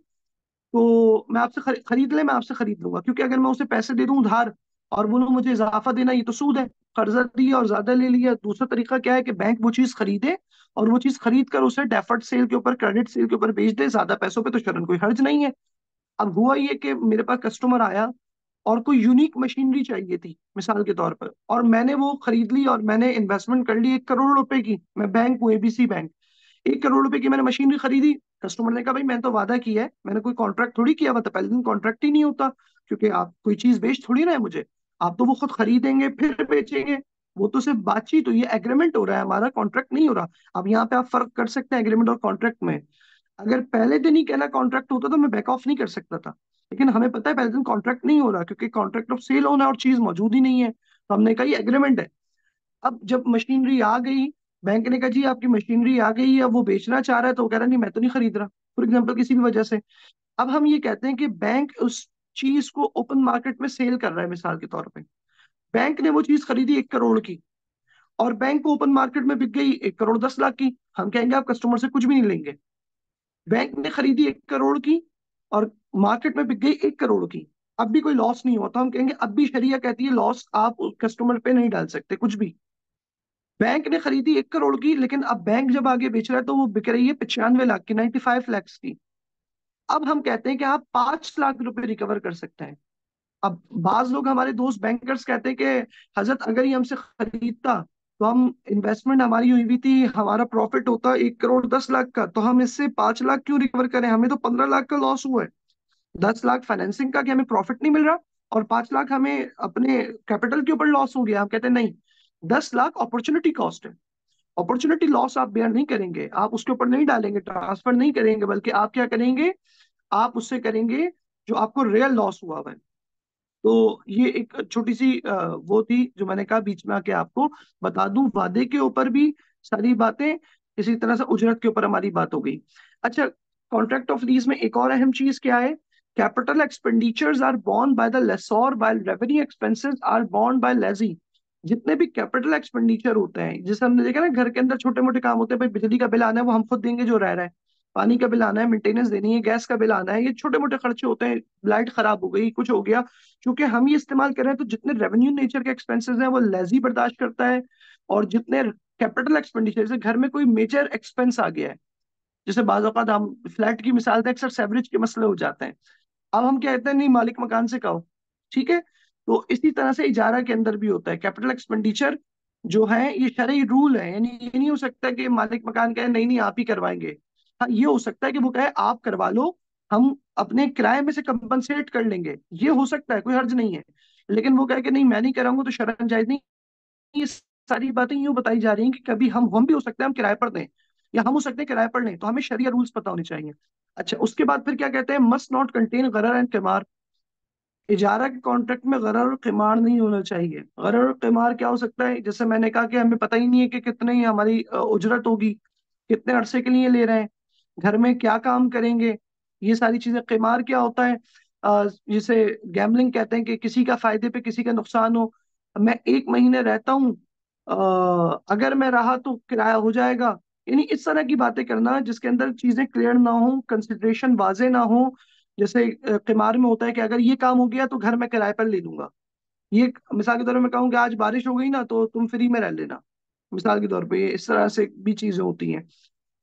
तो मैं आपसे खरी, खरीद ले, मैं आपसे खरीद लूंगा, क्योंकि अगर मैं उसे पैसे दे दूं उधार और वो लोग मुझे इजाफा देना, ये तो सूद है, कर्जा दिया और ज्यादा ले लिया। दूसरा तरीका क्या है कि बैंक वो चीज खरीदे और वो चीज खरीद कर उसे डेफर्ड सेल के ऊपर, क्रेडिट सेल के ऊपर बेच दे ज्यादा पैसों पे, तो शरन कोई हर्ज नहीं है। अब हुआ ये कि मेरे पास कस्टमर आया और कोई यूनिक मशीनरी चाहिए थी मिसाल के तौर पर, और मैंने वो खरीद ली और मैंने इन्वेस्टमेंट कर ली एक करोड़ रुपए की, मैं बैंक हूँ एबीसी बैंक, एक करोड़ रुपए की मैंने मशीनरी खरीदी। कस्टमर ने कहा भाई मैंने तो वादा किया है, मैंने कोई कॉन्ट्रैक्ट थोड़ी किया हुआ था, पहले दिन कॉन्ट्रैक्ट ही नहीं होता, क्योंकि आप कोई चीज बेच थोड़ी ना है मुझे, आप तो वो खुद खरीदेंगे फिर बेचेंगे, वो तो सिर्फ बातचीत हुई है, एग्रीमेंट हो रहा है हमारा, कॉन्ट्रैक्ट नहीं हो रहा। अब यहाँ पे आप फर्क कर सकते हैं एग्रीमेंट और कॉन्ट्रैक्ट में, अगर पहले दिन ही कहना कॉन्ट्रैक्ट होता तो मैं बैक ऑफ नहीं कर सकता था, लेकिन हमें पता है पहले दिन कॉन्ट्रैक्ट नहीं हो रहा क्योंकि कॉन्ट्रैक्ट ऑफ सेल होना और चीज मौजूद ही नहीं है, तो हमने कहा ये एग्रीमेंट है। अब जब मशीनरी आ गई, बैंक ने कहा जी आपकी मशीनरी आ गई है, अब वो बेचना चाह रहा है, तो वो कह रहा नहीं मैं तो नहीं खरीद रहा, फॉर एग्जाम्पल किसी भी वजह से। अब हम ये कहते हैं कि बैंक उस चीज को ओपन मार्केट में सेल कर रहा है, मिसाल के तौर पे बैंक ने वो चीज खरीदी एक करोड़ की और बैंक को ओपन मार्केट में बिक गई एक करोड़ दस लाख की, हम कहेंगे आप कस्टमर से कुछ भी नहीं लेंगे। बैंक ने खरीदी एक करोड़ की और मार्केट में बिक गई एक करोड़ की, अब भी कोई लॉस नहीं हुआ, तो हम कहेंगे अब भी शरिया कहती है लॉस आप कस्टमर पे नहीं डाल सकते कुछ भी। बैंक ने खरीदी एक करोड़ की, लेकिन अब बैंक जब आगे बेच रहा है तो वो बिक रही है पचानवे लाख की, नाइन्टी फाइव लैक्स की। अब हम कहते हैं कि आप पांच लाख रुपए रिकवर कर सकते हैं। अब बाज लोग हमारे दोस्त बैंकर्स कहते हैं कि हजरत अगर ये हमसे खरीदता तो हम इन्वेस्टमेंट हमारी हुई हुई थी, हमारा प्रॉफिट होता एक करोड़ दस लाख का, तो हम इससे पांच लाख क्यों रिकवर करें? हमें तो पंद्रह लाख का लॉस हुआ है। दस लाख फाइनेंसिंग का कि हमें प्रॉफिट नहीं मिल रहा, और पांच लाख हमें अपने कैपिटल के ऊपर लॉस हो गया। हम कहते हैं नहीं, दस लाख अपॉर्चुनिटी कॉस्ट है। अपॉर्चुनिटी लॉस आप बेयर नहीं करेंगे, आप उसके ऊपर नहीं डालेंगे, ट्रांसफर नहीं करेंगे, बल्कि आप क्या करेंगे, आप उससे करेंगे जो आपको रियल लॉस हुआ हुआ है। तो ये एक छोटी सी अ, वो थी जो मैंने कहा बीच में आके आपको बता दूं। वादे के ऊपर भी सारी बातें, इसी तरह से उजरत के ऊपर हमारी बात हो गई। अच्छा, कॉन्ट्रैक्ट ऑफ लीज में एक और अहम चीज क्या है? Capital expenditures are borne by the lessor while revenue expenses are borne by lessee. जितने भी कैपिटल एक्सपेंडिचर होते हैं, जैसे हमने देखा ना, घर के अंदर छोटे मोटे काम होते हैं, भाई बिजली का बिल आना है वो हम खुद देंगे जो रह रहा है, पानी का बिल आना है, मेंटेनेंस देनी है, गैस का बिल आना है, ये छोटे मोटे खर्चे होते हैं। लाइट खराब हो गई, कुछ हो गया, क्योंकि हम ये इस्तेमाल कर रहे हैं, तो जितने रेवेन्यू नेचर के एक्सपेंसेस हैं वो लेजी बर्दाश्त करता है। और जितने कैपिटल एक्सपेंडिचर, जैसे घर में कोई मेजर एक्सपेंस आ गया है, जैसे बाज औक़ात हम फ्लैट की मिसाल दें, अक्सर सेवरेज के मसले हो जाते हैं, अब हम क्या कहते हैं, नहीं मालिक मकान से कहो, ठीक है। तो इसी तरह से इजारा के अंदर भी होता है कैपिटल एक्सपेंडिचर जो है, ये शरई रूल है, यानी ये नहीं हो सकता कि मालिक मकान कहे नहीं नहीं आप ही करवाएंगे। हाँ, ये हो सकता है कि वो कहे आप करवा लो, हम अपने किराए में से कंपनसेट कर लेंगे, ये हो सकता है, कोई हर्ज नहीं है। लेकिन वो कहे कि नहीं मैं नहीं कराऊंगा, तो शरन जायज नहीं। ये सारी बातें यूं बताई जा रही हैं कि कभी हम हम भी हो सकते हैं हम किराए पर दें, या हम हो सकते हैं किराए पर लें, तो हमें शरिया रूल्स पता होने चाहिए। अच्छा, उसके बाद फिर क्या कहते हैं, मस्ट नॉट कंटेन गरर एंड किमार। इजारा के कॉन्ट्रैक्ट में गरर और किमार नहीं होना चाहिए। गरर और किमार क्या हो सकता है? जैसे मैंने कहा कि हमें पता ही नहीं है कि कितने ही हमारी अ, उजरत होगी, कितने अरसे के लिए ले रहे हैं, घर में क्या काम करेंगे, ये सारी चीजें। किमार क्या होता है? अ, जिसे गैमलिंग कहते हैं, कि किसी का फायदे पे किसी का नुकसान हो। मैं एक महीने रहता हूँ, अ, अगर मैं रहा तो किराया हो जाएगा। यानी इस तरह की बातें करना जिसके अंदर चीजें क्लियर ना हो, कंसिडरेशन वाजे ना हो। जैसे अ, किमार में होता है कि अगर ये काम हो गया तो घर मैं किराए पर ले लूंगा। ये मिसाल के तौर पर मैं कहूँ कि आज बारिश हो गई ना, तो तुम फ्री में रह लेना, मिसाल के तौर पे, ये इस तरह से भी चीजें होती हैं।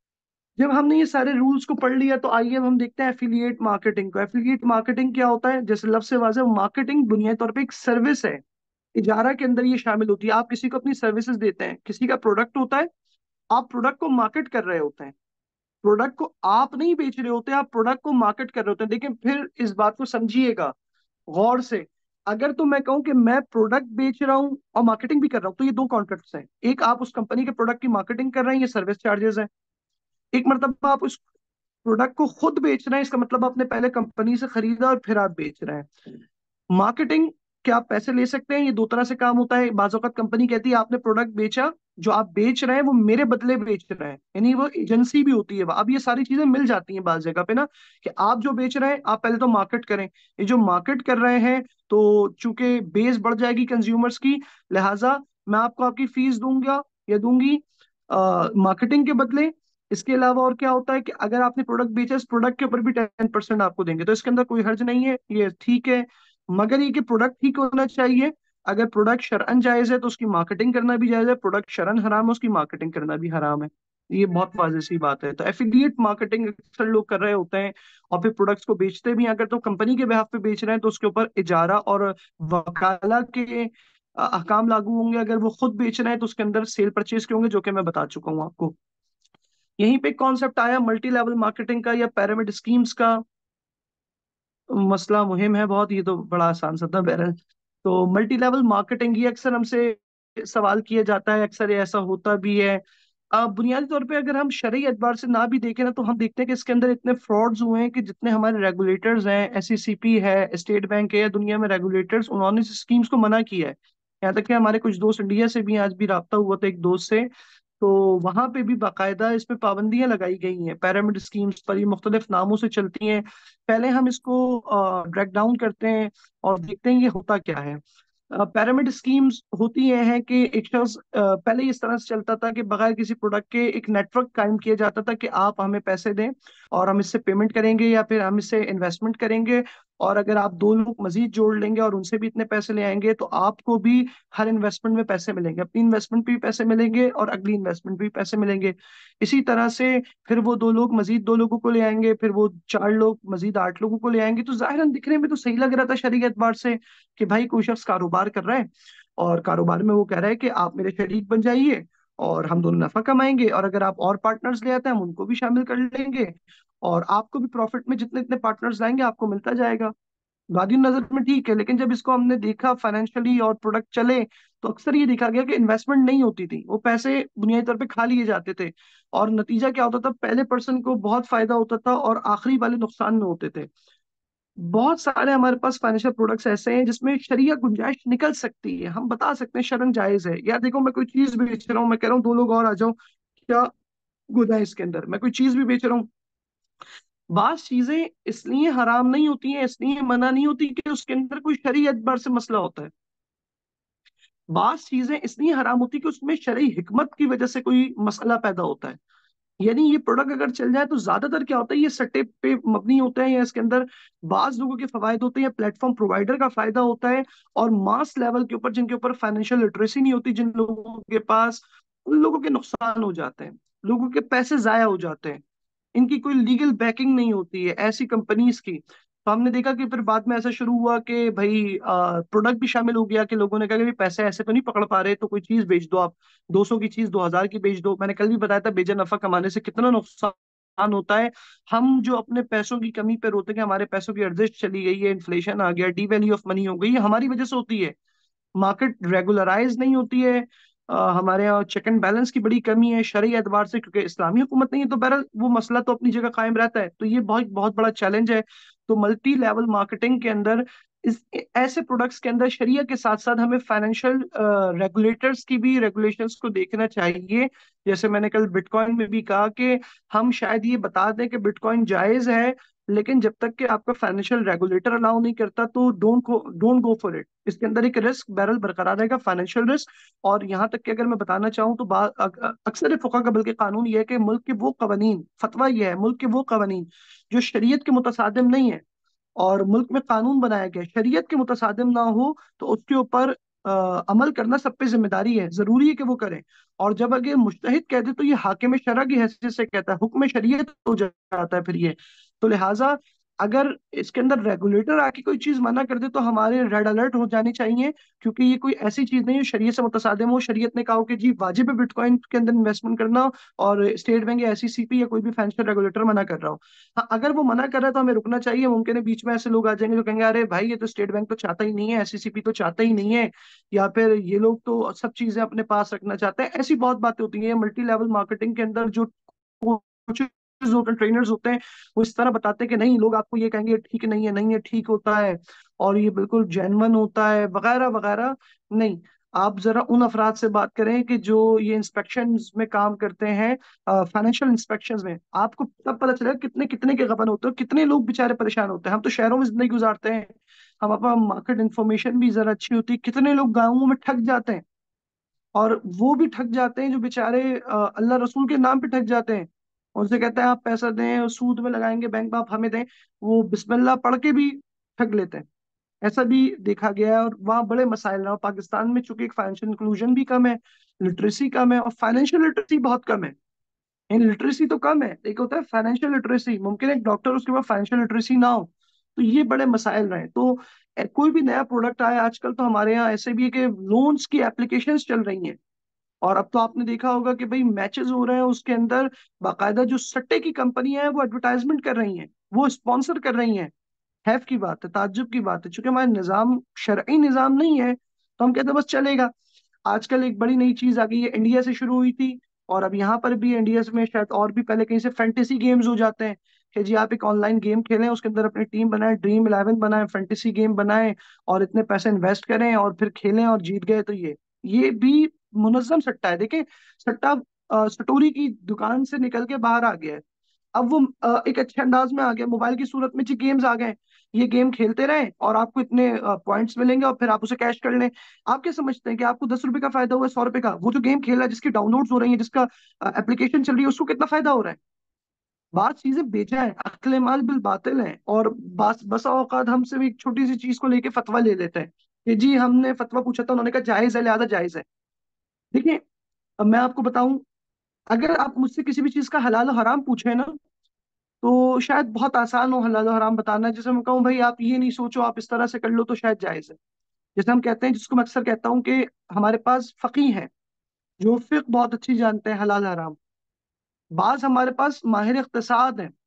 जब हमने ये सारे रूल्स को पढ़ लिया, तो आइए अब हम देखते हैं एफिलिएट मार्केटिंग को। एफिलिएट मार्केटिंग क्या होता है? जैसे लफ्ज से वाज़ेह, मार्केटिंग बुनियादी तौर पे एक सर्विस है, इजारा के अंदर ये शामिल होती है। आप किसी को अपनी सर्विसेज देते हैं, किसी का प्रोडक्ट होता है, आप प्रोडक्ट को मार्केट कर रहे होते हैं। प्रोडक्ट को आप नहीं बेच रहे होते, आप प्रोडक्ट को मार्केट कर रहे होते हैं। लेकिन फिर इस बात को समझिएगा गौर से, अगर तो मैं कहूं कि मैं प्रोडक्ट बेच रहा हूं और मार्केटिंग भी कर रहा हूं, तो ये दो कॉन्ट्रैक्ट्स हैं। एक, आप उस कंपनी के प्रोडक्ट की मार्केटिंग कर रहे हैं, ये सर्विस चार्जेस है। एक मरतबा आप उस प्रोडक्ट को खुद बेच रहे हैं, इसका मतलब आपने पहले कंपनी से खरीदा और फिर आप बेच रहे हैं। मार्केटिंग, क्या आप पैसे ले सकते हैं? ये दो तरह से काम होता है। बाज़ औक़ात कंपनी कहती है आपने प्रोडक्ट बेचा, जो आप बेच रहे हैं वो मेरे बदले बेच रहे हैं, यानी वो एजेंसी भी होती है। अब ये सारी चीजें मिल जाती हैं बाज जगह पे ना, कि आप जो बेच रहे हैं आप पहले तो मार्केट करें। ये जो मार्केट कर रहे हैं, तो चूंकि बेस बढ़ जाएगी कंज्यूमर्स की, लिहाजा मैं आपको आपकी फीस दूंगा या दूंगी मार्केटिंग के बदले। इसके अलावा और क्या होता है कि अगर आपने प्रोडक्ट बेचा, इस प्रोडक्ट के ऊपर भी टेन परसेंट आपको देंगे, तो इसके अंदर कोई हर्ज नहीं है, ये ठीक है। मगर ये कि प्रोडक्ट ठीक होना चाहिए। अगर प्रोडक्ट शरअन जायज है तो उसकी मार्केटिंग करना भी जायज है, प्रोडक्ट शरअन हराम है उसकी मार्केटिंग करना भी हराम है। ये बहुत वाज़ेह सी बात है। तो एफिलिएट मार्केटिंग अक्सर लोग कर रहे होते हैं, और फिर प्रोडक्ट्स को बेचते भी हैं। अगर तो कंपनी के बेहाफ पे बेच रहे हैं, तो उसके ऊपर इजारा और वकाला के अ, अहकाम लागू होंगे। अगर वो खुद बेच रहे हैं तो उसके अंदर सेल परचेज के होंगे, जो कि मैं बता चुका हूँ आपको। यहीं पे कॉन्सेप्ट आया मल्टी लेवल मार्केटिंग का या पैरामिड स्कीम्स का। मसला मुहिम है बहुत, ये तो बड़ा आसान सा था बहरहाल। तो मल्टी लेवल मार्केटिंग, ये अक्सर हमसे सवाल किया जाता है, अक्सर ये ऐसा होता भी है। अब बुनियादी तौर पे अगर हम शरई एतबार से ना भी देखें ना, तो हम देखते हैं कि इसके अंदर इतने फ्रॉड्स हुए हैं कि जितने हमारे रेगुलेटर्स हैं, एस ई सी पी है, स्टेट बैंक है, या दुनिया में रेगुलेटर्स, उन्होंने इस स्कीम्स को मना किया है। यहाँ तक कि हमारे कुछ दोस्त इंडिया से भी हैं, आज भी रब्ता हुआ था एक दोस्त से, तो वहां पे भी बाकायदा इस पे पाबंदियां लगाई गई हैं पैरामिड स्कीम्स पर। ये मुख्तलिफ नामों से चलती हैं। पहले हम इसको ब्रेक डाउन करते हैं और देखते हैं ये होता क्या है। पैरामिड स्कीम्स होती ये हैं कि एक शख्स, अ, पहले इस तरह से चलता था कि बगैर किसी प्रोडक्ट के एक नेटवर्क कायम किया जाता था, कि आप हमें पैसे दें और हम इससे पेमेंट करेंगे, या फिर हम इससे इन्वेस्टमेंट करेंगे, और अगर आप दो लोग मजीद जोड़ लेंगे और उनसे भी इतने पैसे ले आएंगे, तो आपको भी हर इन्वेस्टमेंट में पैसे मिलेंगे, अपनी इन्वेस्टमेंट पे भी पैसे मिलेंगे और अगली इन्वेस्टमेंट पे भी पैसे मिलेंगे। इसी तरह से फिर वो दो लोग मजीद दो लोगों को ले आएंगे, फिर वो चार लोग मजीद आठ लोगों को ले आएंगे। तो जाहिर दिखने में तो सही लग रहा था शरीय एतबार से, कि भाई कोई शख्स कारोबार कर रहा है। और कारोबार में वो कह रहा है कि आप मेरे शरीक बन जाइए और हम दोनों नफा कमाएंगे, और अगर आप और पार्टनर्स ले आते हैं हम उनको भी शामिल कर लेंगे, और आपको भी प्रॉफिट में जितने इतने पार्टनर्स लाएंगे आपको मिलता जाएगा। वादी नजर में ठीक है, लेकिन जब इसको हमने देखा फाइनेंशियली और प्रोडक्ट चले, तो अक्सर ये देखा गया कि इन्वेस्टमेंट नहीं होती थी, वो पैसे बुनियादी तौर पे खा लिए जाते थे, और नतीजा क्या होता था, पहले पर्सन को बहुत फायदा होता था और आखिरी वाले नुकसान में होते थे। बहुत सारे हमारे पास फाइनेंशियल प्रोडक्ट्स ऐसे हैं जिसमें शरिया गुंजाइश निकल सकती है, हम बता सकते हैं शरण जायज है। यार देखो, मैं कोई चीज बेच रहा हूँ, मैं कह रहा हूँ दो लोग और आ जाओ, क्या गुनाह है इसके अंदर? मैं कोई चीज भी बेच रहा हूँ, बात चीजें इसलिए हराम नहीं होती हैं, इसलिए मना नहीं होती कि उसके अंदर कोई शरई एतबार से मसला होता है। बात चीजें इसलिए हराम होती कि उसमें शरई हिकमत की वजह से कोई मसला पैदा होता है। यानी ये प्रोडक्ट अगर चल जाए तो ज्यादातर क्या होता है, ये सट्टे पे मबनी होते हैं, या इसके अंदर बाज लोगों के फवायद होते हैं, या प्लेटफॉर्म प्रोवाइडर का फायदा होता है, और मास लेवल के ऊपर जिनके ऊपर फाइनेंशियल लिटरेसी नहीं होती जिन लोगों के पास, उन लोगों के नुकसान हो जाते हैं, लोगों के पैसे जाया हो जाते हैं। इनकी कोई लीगल बैकिंग नहीं होती है ऐसी कंपनीज की। तो हमने देखा कि फिर बाद में ऐसा शुरू हुआ कि भाई प्रोडक्ट भी शामिल हो गया, कि लोगों ने कहा कि भाई पैसे ऐसे तो नहीं पकड़ पा रहे, तो कोई चीज बेच दो आप, दो सौ की चीज दो हज़ार की बेच दो। मैंने कल भी बताया था बेजा नफा कमाने से कितना नुकसान होता है। हम जो अपने पैसों की कमी पे रोते हैं कि हमारे पैसों की अर्जिश चली गई है, इन्फ्लेशन आ गया, डी वैल्यू ऑफ मनी हो गई, ये हमारी वजह से होती है। मार्केट रेगुलराइज नहीं होती है, अ, हमारे यहाँ चेक एंड बैलेंस की बड़ी कमी है शरई एतबार से, क्योंकि इस्लामी हुकूमत नहीं है, तो बहरहाल वो मसला तो अपनी जगह कायम रहता है। तो ये बहुत बहुत बड़ा चैलेंज है। तो मल्टी लेवल मार्केटिंग के अंदर, इस ऐसे प्रोडक्ट्स के अंदर शरिया के साथ साथ हमें फाइनेंशियल रेगुलेटर्स की भी रेगुलेशंस को देखना चाहिए। जैसे मैंने कल बिटकॉइन में भी कहा कि हम शायद ये बता दें कि बिटकॉइन जायज है, लेकिन जब तक कि आपका फाइनेंशियल रेगुलेटर अलाउ नहीं करता तो don't don't go for it. इसके अंदर एक रिस्क बैरल बरकरार रहेगा, फाइनेंशियल रिस्क। और यहाँ तक कि अगर मैं बताना चाहूँ तो बा- अक- अक्सर फुका का बल्कि कानून यह है कि मुल्क के वो कवानीन, फतवा यह है, मुल्क के वो कवानीन जो शरीयत के मुतसादिम नहीं है, और मुल्क में कानून बनाया गया शरीयत के मुतसादिम ना हो, तो उसके ऊपर अ, अमल करना सब पे जिम्मेदारी है, जरूरी है कि वो करें। और जब अगर मुज्तहिद कहते तो ये हाकिम शरअ की हैसियत से कहता है, हुक्म शरीयत हो जाता है फिर ये। तो लिहाजा अगर इसके अंदर रेगुलेटर आके कोई चीज मना कर दे तो हमारे रेड अलर्ट हो जानी चाहिए, क्योंकि ये कोई ऐसी चीज नहीं है शरीयत से मुतसादिम हो। शरीयत ने कहा हो कि जी वाजिब है बिटकॉइन के अंदर इन्वेस्टमेंट करना, और स्टेट बैंक या एसईसीपी या कोई भी फाइनेंशियल रेगुलेटर मना कर रहा हो। हाँ, अगर वो मना कर रहा है तो हमें रुकना चाहिए। मुमकिन है बीच में ऐसे लोग आ जाएंगे जो कहेंगे अरे भाई ये तो स्टेट बैंक तो चाहता ही नहीं है, एससीसीपी तो चाहता ही नहीं है, या फिर ये लोग तो सब चीजें अपने पास रखना चाहते हैं। ऐसी बहुत बातें होती हैं मल्टी लेवल मार्केटिंग के अंदर। जो कोचेज होते हैं, ट्रेनर्स होते हैं, वो इस तरह बताते हैं कि नहीं, लोग आपको ये कहेंगे ठीक नहीं है, नहीं है ठीक होता है, और ये बिल्कुल जेन्युइन होता है वगैरह वगैरह। नहीं, आप जरा उन अफराद से बात करें कि जो ये इंस्पेक्शन में काम करते हैं, फाइनेंशियल इंस्पेक्शन में, आपको तब पता चलेगा कितने कितने के गबन होते हैं, कितने लोग बेचारे परेशान होते हैं। हम तो शहरों में जिंदगी गुजारते हैं, हम अपना मार्केट इन्फॉर्मेशन भी जरा अच्छी होती है, कितने लोग गाँवों में ठग जाते हैं, और वो भी ठग जाते हैं जो बेचारे अ, अल्लाह रसूल के नाम पे ठग जाते हैं। उनसे कहते हैं आप पैसा दें और सूद में लगाएंगे बैंक में, आप हमें दें, वो बिस्मिल्लाह पढ़ के भी ठग लेते हैं। ऐसा भी देखा गया है, और वहाँ बड़े मसाइल हैं। और पाकिस्तान में चूंकि फाइनेंशियल इंक्लूजन भी कम है, लिटरेसी कम है, और फाइनेंशियल लिटरेसी बहुत कम है। इन लिटरेसी तो कम है, एक होता है फाइनेंशियल लिटरेसी, मुमकिन है एक डॉक्टर उसके पास फाइनेंशियल लिटरेसी ना हो। तो ये बड़े मसाइल रहे। तो ए, कोई भी नया प्रोडक्ट आया आजकल, तो हमारे यहाँ ऐसे भी है कि लोन्स की एप्लीकेशंस चल रही हैं। और अब तो आपने देखा होगा कि भाई मैचेस हो रहे हैं, उसके अंदर बाकायदा जो सट्टे की कंपनियां हैं वो एडवर्टाइजमेंट कर रही हैं, वो स्पॉन्सर कर रही हैं। हैफ की बात है, ताज्जुब की बात है, चूंकि हमारा निजाम शरई निजाम नहीं है, तो हम कहते हैं बस चलेगा। आजकल एक बड़ी नई चीज आ गई है, इंडिया से शुरू हुई थी, और अब यहाँ पर भी इंडिया में शायद और भी पहले कहीं से फैंटेसी गेम्स हो जाते हैं, कि जी आप एक ऑनलाइन गेम खेलें, उसके अंदर अपनी टीम बनाएं, ड्रीम इलेवन बनाएं, फैंटेसी गेम बनाएं, और इतने पैसे इन्वेस्ट करें और फिर खेलें और जीत गए तो ये ये भी मुनज्जम सट्टा है। देखिए, सट्टा अ, सटोरी की दुकान से निकल के बाहर आ गया है। अब वो अ, एक अच्छे अंदाज में आ गया, मोबाइल की सूरत में जी गेम्स आ गए। ये गेम खेलते रहें और आपको इतने पॉइंट्स मिलेंगे और फिर आप उसे कैश कर लें। आप क्या समझते हैं कि आपको दस रुपए का फायदा हुआ है, सौ रुपए का? वो जो गेम खेल रहा है, जिसकी डाउनलोड्स हो रही है, जिसका एप्लीकेशन चल रही है, उसको कितना फायदा हो रहा है? बात चीजें बेचा है, अक्ल माल बिल बातिल है। और बस बसा औकात हमसे भी एक छोटी सी चीज को लेके फतवा ले लेते हैं कि जी हमने फतवा पूछा था, उन्होंने कहा जायज है, लिहाजा जायज है। देखिए, अब मैं आपको बताऊं, अगर आप मुझसे किसी भी चीज का हलाल और हराम पूछे ना, तो शायद बहुत आसान हो हलाल और हराम बताना। जैसे मैं कहूँ भाई आप ये नहीं सोचो, आप इस तरह से कर लो, तो शायद जायज है। जैसे हम कहते हैं, जिसको मैं अक्सर कहता हूँ कि हमारे पास फकीह हैं जो फिक्र बहुत अच्छी जानते हैं हलाल हराम। बाज हमारे पास माहिर इख्तिसाद हैं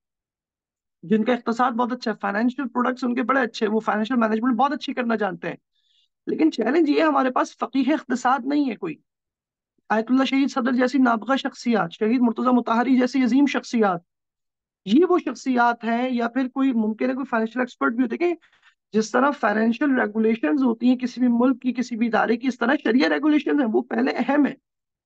जिनका इख्तिसाद बहुत अच्छा है, फाइनेंशियल प्रोडक्ट्स उनके बड़े अच्छे हैं, वो फाइनेंशियल मैनेजमेंट बहुत अच्छी करना जानते हैं। लेकिन चैलेंज ये है, हमारे पास फकीह इख्तिसाद नहीं है कोई। आयतुल्लाह शहीद सदर जैसी नाबगा शख्सियात, शहीद मुर्तजा मुताहरी जैसी अजीम शख्सियात, ये वो शख्सियात हैं, या फिर कोई मुमकिन है कोई फाइनेंशियल एक्सपर्ट भी होते हैं कि जिस तरह फाइनेंशियल रेगुलेशंस होती हैं किसी भी मुल्क की, किसी भी इदारे की, इस तरह शरिया रेगुलेशन है वो पहले अहम है।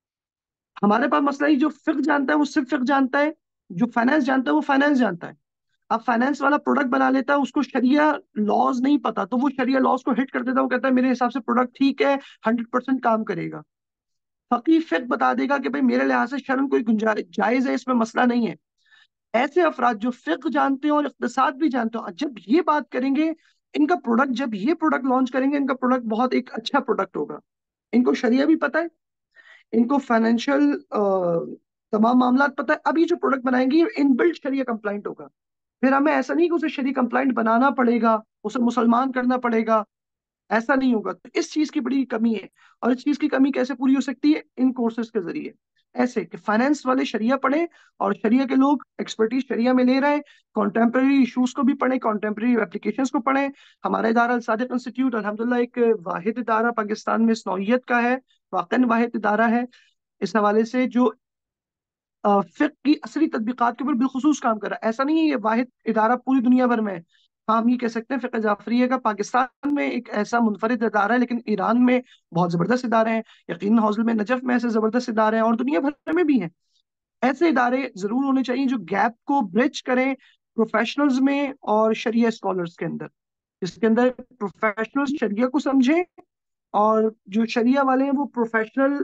हमारे पास मसला ही, जो फिक्र जानता है वो सिर्फ फिक्र जानता है, जो फाइनेंस जानता है वो फाइनेंस जानता है। अब फाइनेंस वाला प्रोडक्ट बना लेता है, उसको शरिया लॉज नहीं पता, तो वो शरिया लॉज को हिट कर देता है, वो कहता है मेरे हिसाब से प्रोडक्ट ठीक है, हंड्रेड परसेंट काम करेगा। फकीह फिक्र बता देगा कि भाई मेरे लिहाज से शर्म कोई गुंजाइश जायज है, इसमें मसला नहीं है। ऐसे अफराद जो फिक्र जानते हैं और इक्तिसाद भी जानते हो, जब ये बात करेंगे, इनका प्रोडक्ट, जब ये प्रोडक्ट लॉन्च करेंगे, इनका प्रोडक्ट बहुत एक अच्छा प्रोडक्ट होगा। इनको शरिया भी पता है, इनको फाइनेंशियल तमाम मामला पता है। अब ये जो प्रोडक्ट बनाएंगे ये इनबिल्ट शरिया कंप्लाइंट होगा। फिर हमें ऐसा नहीं कि उसे शरिया कंप्लाइंट बनाना पड़ेगा, उसे मुसलमान करना पड़ेगा, ऐसा नहीं होगा। तो इस चीज की बड़ी कमी है। और इस चीज की कमी कैसे पूरी हो सकती है? इन कोर्सेज के जरिए, ऐसे कि फाइनेंस वाले शरिया पढ़े और शरिया के लोग एक्सपर्टीज शरिया में ले रहे हैं, कॉन्टेम्प्रेरी इश्यूज को भी पढ़े, कॉन्टेम्प्रेरी एप्लीकेशंस को पढ़े। हमारा इदारा अल सादिक इंस्टीट्यूट अल्हम्दुलिल्लाह एक वाहिद इदारा पाकिस्तान में इस नौइयत का है, वाकई वाहिद इदारा है इस हवाले से, जो फिक्र की असली तदबीकात के ऊपर बिलखुसूस काम कर रहा है। ऐसा नहीं है ये वाहिद इदारा पूरी दुनिया भर में है। हाँ, हम ये कह सकते हैं फिक्र जाफरिया का पाकिस्तान में एक ऐसा मुनफरिद इदारा है, लेकिन ईरान में बहुत जबरदस्त इदारे हैं, यकीन हौजल में, नजफ में ऐसे जबरदस्त इदारे हैं, और दुनिया भर में भी हैं। ऐसे इदारे जरूर होने चाहिए जो गैप को ब्रिज करें प्रोफेशनल्स में और शरिया स्कॉलर्स के अंदर, जिसके अंदर प्रोफेशनल्स शरिया को समझें और जो शरिया वाले हैं वो प्रोफेशनल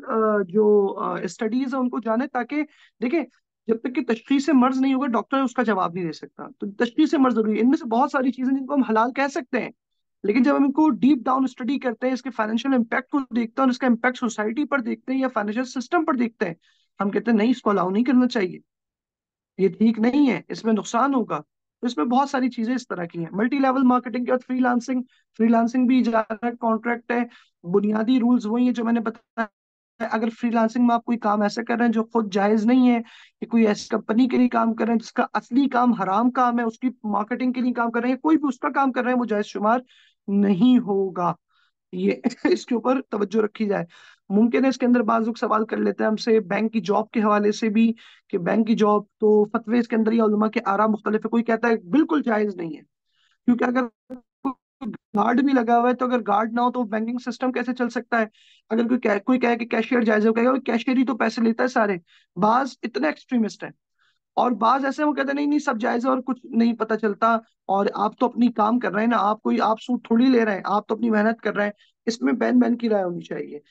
जो स्टडीज है उनको जाने, ताकि देखिए, जब तक कि तशखीस मर्ज नहीं होगा डॉक्टर उसका जवाब नहीं दे सकता। तो तशखीस मर्ज जरूरी है। इनमें से बहुत सारी चीजें जिनको हम हलाल कह सकते हैं, लेकिन जब हम इनको डीप डाउन स्टडी करते हैं, इसके फाइनेंशियल इम्पैक्ट को देखते हैं और इसका इम्पैक्ट सोसाइटी पर देखते हैं या फाइनेंशियल सिस्टम पर देखते हैं, हम कहते हैं नहीं, इसको अलाउ नहीं करना चाहिए, ये ठीक नहीं है, इसमें नुकसान होगा। तो इसमें बहुत सारी चीजें इस तरह की हैं। मल्टी लेवल मार्केटिंग के बाद फ्रीलांसिंग, फ्रीलांसिंग भी इजारा कॉन्ट्रैक्ट है। बुनियादी रूल्स वही है जो मैंने बताया। अगर फ्रीलांसिंग में आप कोई काम ऐसा कर रहे हैं जो खुद जायज नहीं है, कि कोई ऐसी कंपनी के लिए काम कर रहे हैं जिसका असली काम हराम काम है, उसकी मार्केटिंग के लिए काम कर रहे हैं, कोई भी उसका काम कर रहे हैं, वो जायज शुमार नहीं होगा। ये इसके ऊपर तवज्जो रखी जाए। मुमकिन है इसके अंदर बाज़ लोग सवाल कर लेते हैं हमसे बैंक की जॉब के हवाले से भी, कि बैंक की जॉब तो फतवे इसके अंदर या उलमा के आरा मुख्तलिफ है। कोई कहता है बिल्कुल जायज नहीं है, क्योंकि अगर गार्ड भी लगा हुआ है तो अगर गार्ड ना हो तो बैंकिंग सिस्टम कैसे चल सकता है? अगर कोई कह, कोई कहे कि कैशियर जायज है, वो कहेगा कैशियर ही तो पैसे लेता है सारे। बाज इतने एक्सट्रीमिस्ट है, और बाज ऐसे वो कहते हैं नहीं नहीं सब जायज है और कुछ नहीं पता चलता, और आप तो अपनी काम कर रहे हैं ना, आप कोई आप सूद थोड़ी ले रहे हैं, आप तो अपनी मेहनत कर रहे हैं। इसमें बैन बैन की राय होनी चाहिए।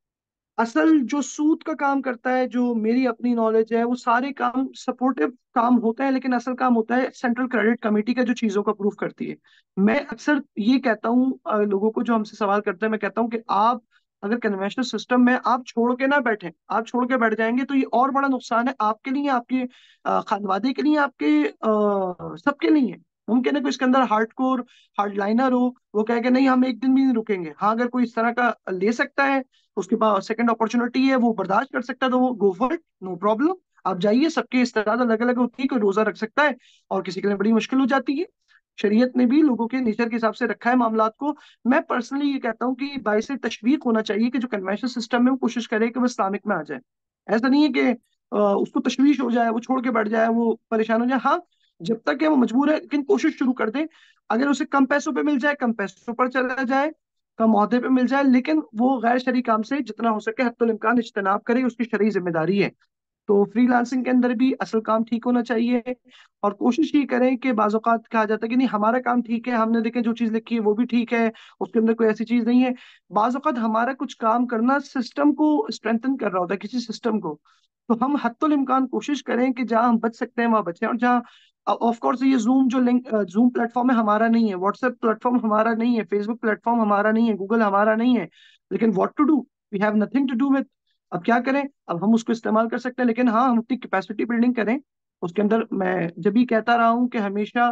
असल जो सूद का काम करता है, जो मेरी अपनी नॉलेज है, वो सारे काम सपोर्टिव काम होते हैं, लेकिन असल काम होता है सेंट्रल क्रेडिट कमेटी का, जो चीजों को अप्रूव करती है। मैं अक्सर ये कहता हूँ अ, लोगों को जो हमसे सवाल करते हैं, मैं कहता हूँ कि आप अगर कन्वेंशनल सिस्टम में आप छोड़ के ना बैठे, आप छोड़ के बैठ जाएंगे तो ये और बड़ा नुकसान है आपके लिए, आपके अ, खानवादे के लिए, आपके अ, सबके लिए। मुमकिन है कोई इसके अंदर हार्डकोर हार्डलाइनर हो, वो कहे कि नहीं हम एक दिन भी नहीं रुकेंगे। हाँ, अगर कोई इस तरह का ले सकता है, उसके पास सेकंड अपॉर्चुनिटी है, वो बर्दाश्त कर सकता है, तो वो go for it, no problem. आप जाइए, सबके इस्तेदाद अलग अलग होती है, कोई रोजा रख सकता है और किसी के लिए बड़ी मुश्किल हो जाती है। शरीयत ने भी लोगों के नेचर के हिसाब से रखा है मामलात को। मैं पर्सनली ये कहता हूँ कि बाईस तशवीक होना चाहिए कि जो कन्वेंशनल सिस्टम है वो कोशिश करे कि वो इस्लामिक में आ जाए। ऐसा नहीं है कि अ, उसको तशवीश हो जाए, वो छोड़ के बैठ जाए, वो परेशान हो जाए। हाँ, जब तक है वो मजबूर है, लेकिन कोशिश शुरू कर दे। अगर उसे कम पैसों पे मिल जाए, कम पैसों पर चला जाए, कम ओहदे पे मिल जाए, लेकिन वो गैर शरई काम से जितना हो सके हत्तुल इम्कान इज्तनाब करे, उसकी शरई जिम्मेदारी है। तो फ्रीलांसिंग के अंदर भी असल काम ठीक होना चाहिए, और कोशिश ये करें कि बाज़ औक़ात कहा जाता है कि नहीं हमारा काम ठीक है, हमने देखे जो चीज़ लिखी है वो भी ठीक है, उसके अंदर कोई ऐसी चीज़ नहीं है। बाज़ औक़ात हमारा कुछ काम करना सिस्टम को स्ट्रेंथन कर रहा होता है, किसी सिस्टम को। तो हम हत्तुल इम्कान कोशिश करें कि जहाँ हम बच सकते हैं वहाँ बचें, और जहाँ ऑफ कोर्स ये जूम जो लिंक जूम प्लेटफॉर्म है हमारा नहीं है, व्हाट्सएप प्लेटफॉर्म हमारा नहीं है, फेसबुक प्लेटफॉर्म हमारा नहीं है, गूगल हमारा नहीं है, लेकिन what to do, we have nothing to do with. अब क्या करें? अब हम उसको इस्तेमाल कर सकते हैं, लेकिन हाँ हम अपनी कैपेसिटी बिल्डिंग करें। उसके अंदर मैं जब भी कहता रहा हूँ कि हमेशा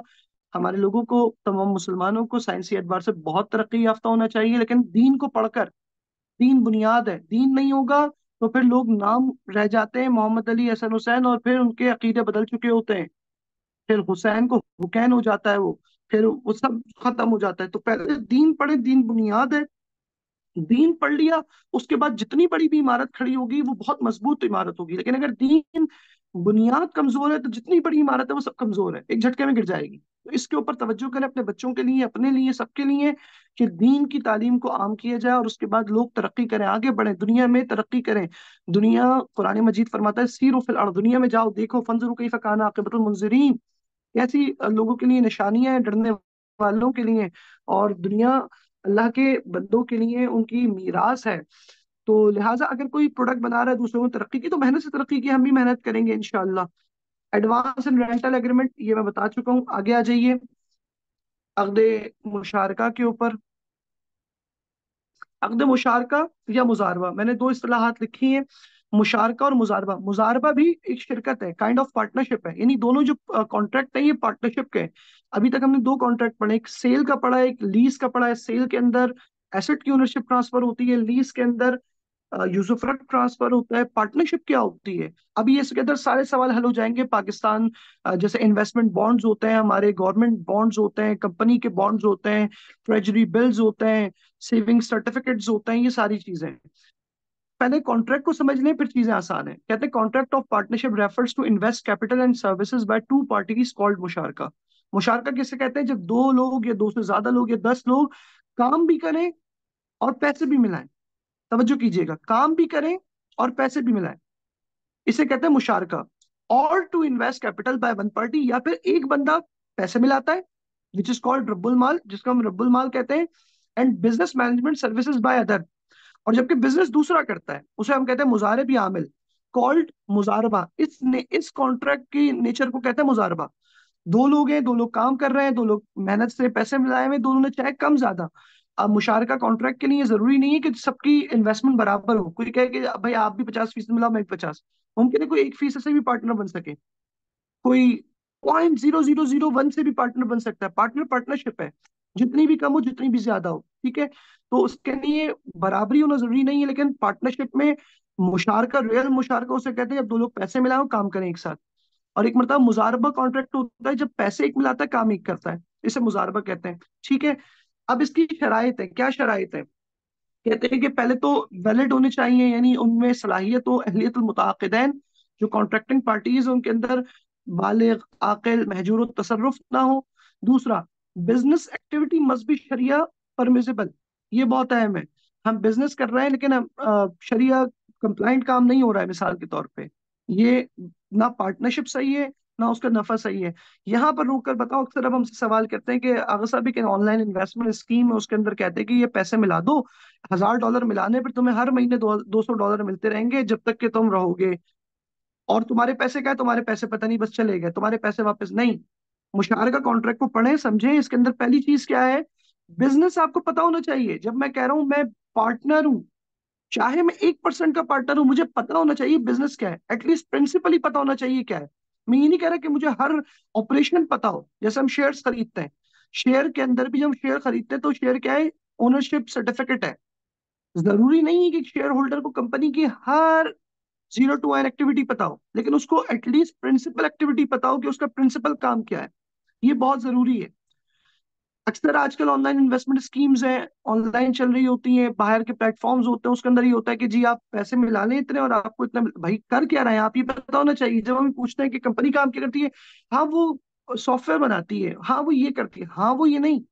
हमारे लोगों को, तमाम मुसलमानों को साइंसी एतबार से बहुत तरक्की याफ्ता होना चाहिए, लेकिन दीन को पढ़कर, दीन बुनियाद है, दीन नहीं होगा तो फिर लोग नाम रह जाते हैं मोहम्मद अली, हसन हुसैन, और फिर उनके अकीदे बदल चुके होते हैं। फिर हुसैन को हुकैन हो जाता है वो, फिर वो सब खत्म हो जाता है। तो पहले दीन पढ़े, दीन बुनियाद है, दीन पढ़ लिया, उसके बाद जितनी बड़ी भी इमारत खड़ी होगी वो बहुत मजबूत इमारत होगी। लेकिन अगर दीन बुनियाद कमजोर है तो जितनी बड़ी इमारत है वो सब कमजोर है, एक झटके में गिर जाएगी। तो इसके ऊपर तवज्जो करें अपने बच्चों के लिए, अपने लिए, सबके लिए, कि दीन की तालीम को आम किया जाए और उसके बाद लोग तरक्की करें, आगे बढ़े, दुनिया में तरक्की करें। दुनिया, कुरान मजीद फरमाता है सीरो फिल अर्द, दुनिया में जाओ, देखो, फंजरू कैफ कान आकिबतुल मुनज़िरीन, कैसी लोगों के लिए निशानियां हैं, डरने वालों के लिए। और दुनिया अल्लाह के बंदों के लिए उनकी मीरास है। तो लिहाजा अगर कोई प्रोडक्ट बना रहा है दूसरों ने तरक्की की, तो मेहनत से तरक्की की, हम भी मेहनत करेंगे इंशाल्लाह। एडवांस एंड रेंटल एग्रीमेंट ये मैं बता चुका हूँ। आगे आ जाइए अक़्द मुशारका के ऊपर। अक़्द मुशारका या मुजारबा, मैंने दो इस्तिलाहात लिखी हैं, मुशारका और मुजारबा। मुजारबा भी एक शिरकत है, काइंड ऑफ पार्टनरशिप है, यानी दोनों जो कॉन्ट्रैक्ट है ये पार्टनरशिप के हैं। अभी तक हमने दो कॉन्ट्रैक्ट पढ़े, एक सेल का पढ़ा है, एक लीज का पढ़ा है। सेल के अंदर एसेट की ओनरशिप ट्रांसफर होती है, लीज के अंदर यूसुफरक ट्रांसफर होता है। पार्टनरशिप क्या होती है, अभी ये इसके अंदर सारे सवाल हल हो जाएंगे। पाकिस्तान अ, जैसे इन्वेस्टमेंट बॉन्ड्स होते हैं, हमारे गवर्नमेंट बॉन्ड्स होते हैं, कंपनी के बॉन्ड्स होते हैं, ट्रेजरी बिल्स होते हैं, सेविंग सर्टिफिकेट्स होते हैं, ये सारी चीजें। पहले कॉन्ट्रैक्ट को समझ लें, फिर चीजें आसान है। कहते हैं contract of partnership refers to invest capital and services by two parties called मुशारका। मुशारका किसे कहते हैं, जब दो लोग या दो से ज्यादा लोग या दस लोग काम भी करें और पैसे भी मिलाएं। तवज्जो कीजिएगा, काम भी करें और पैसे भी मिलाएं, इसे कहते हैं मुशारका। और to invest capital by one party, या फिर एक बंदा पैसे मिलाता है, विच इज कॉल्ड रब्बुल माल, जिसको हम रब्बुल माल कहते हैं। And business management services by other, और जबकि बिजनेस दूसरा करता है उसे हम कहते हैं मुजारिब या आमिल, कॉल्ड मुजारबा। इस ने, इस कॉन्ट्रैक्ट की नेचर को कहते हैं मुजारबा। दो लोग हैं, दो लोग काम कर रहे हैं, दो लोग मेहनत से पैसे मिलाए हुए, दोनों ने चाहे कम ज्यादा। अब मुशारका कॉन्ट्रैक्ट के लिए जरूरी नहीं है कि सबकी इन्वेस्टमेंट बराबर हो। कोई कहे कि भाई आप भी पचास फीसद मिलाओ, मैं भी पचास, मुमकिन है कोई एक फीसद से भी पार्टनर बन सके, कोई point zero zero zero one से भी पार्टनर बन सकता है। पार्टनर पार्टनरशिप है, जितनी भी कम हो जितनी भी ज्यादा हो, ठीक है। तो उसके लिए बराबरी होना जरूरी नहीं है, लेकिन पार्टनरशिप में मुशारका, रियल मुशारका उसे कहते हैं जब दो लोग पैसे मिलाओ, काम करें एक साथ। और एक मतलब मुजारबा कॉन्ट्रैक्ट होता है जब पैसे एक मिलाता है, काम एक करता है, इसे मुजारबा कहते हैं, ठीक है। अब इसकी शराइत है, क्या शराइत है, कहते हैं कि पहले तो वैलिड होने चाहिए, यानी उनमें सलाहियत हो, अहलियत मुताक़िदैन, जो कॉन्ट्रैक्टिंग पार्टीज उनके अंदर बालिग, आकिल, महजूर तसर्रुफ ना हो। दूसरा, बिजनेस एक्टिविटी मस्ट बी शरिया परमिसिबल, ये बहुत अहम है। हम बिजनेस कर रहे हैं लेकिन हम अ, शरिया कंप्लाइंट काम नहीं हो रहा है, मिसाल के तौर पे, ये ना पार्टनरशिप सही है, ना उसका नफा सही है। यहाँ पर रोक कर बताओ, अक्सर अब हमसे सवाल करते हैं कि अगर साहब एक ऑनलाइन इन्वेस्टमेंट स्कीम है, उसके अंदर कहते हैं कि ये पैसे मिला दो, हजार डॉलर मिलाने पर तुम्हें हर महीने दो दो सौ डॉलर मिलते रहेंगे जब तक कि तुम रहोगे, और तुम्हारे पैसे क्या है, तुम्हारे पैसे पता नहीं बस चले गए, तुम्हारे पैसे वापस नहीं। मुशारका कॉन्ट्रैक्ट को पढ़ें, समझें, इसके अंदर पहली चीज क्या है, बिजनेस आपको पता होना चाहिए। जब मैं कह रहा हूं मैं पार्टनर हूं, चाहे मैं एक परसेंट का पार्टनर हूं, मुझे पता होना चाहिए बिजनेस क्या है, एटलीस्ट प्रिंसिपल ही पता होना चाहिए क्या है। मैं ये नहीं कह रहा कि मुझे हर ऑपरेशन पता हो। जैसे हम शेयर्स खरीदते हैं, शेयर के अंदर भी जब हम शेयर खरीदते हैं तो शेयर क्या है, ओनरशिप सर्टिफिकेट है। जरूरी नहीं है कि शेयर होल्डर को कंपनी की हर जीरो टू वन एक्टिविटी पता हो, लेकिन उसको एटलीस्ट प्रिंसिपल एक्टिविटी पता हो कि उसका प्रिंसिपल काम क्या है, ये बहुत जरूरी है। अक्सर आजकल ऑनलाइन इन्वेस्टमेंट स्कीम्स हैं, ऑनलाइन चल रही होती हैं, बाहर के प्लेटफॉर्म्स होते हैं, उसके अंदर ये होता है कि जी आप पैसे मिला लें इतने और आपको इतना मिल-। भाई कर क्या रहे हैं आप, ये पता होना चाहिए। जब हम पूछते हैं कि कंपनी काम क्या करती है, हाँ वो सॉफ्टवेयर बनाती है, हाँ वो ये करती है, हाँ वो ये नहीं।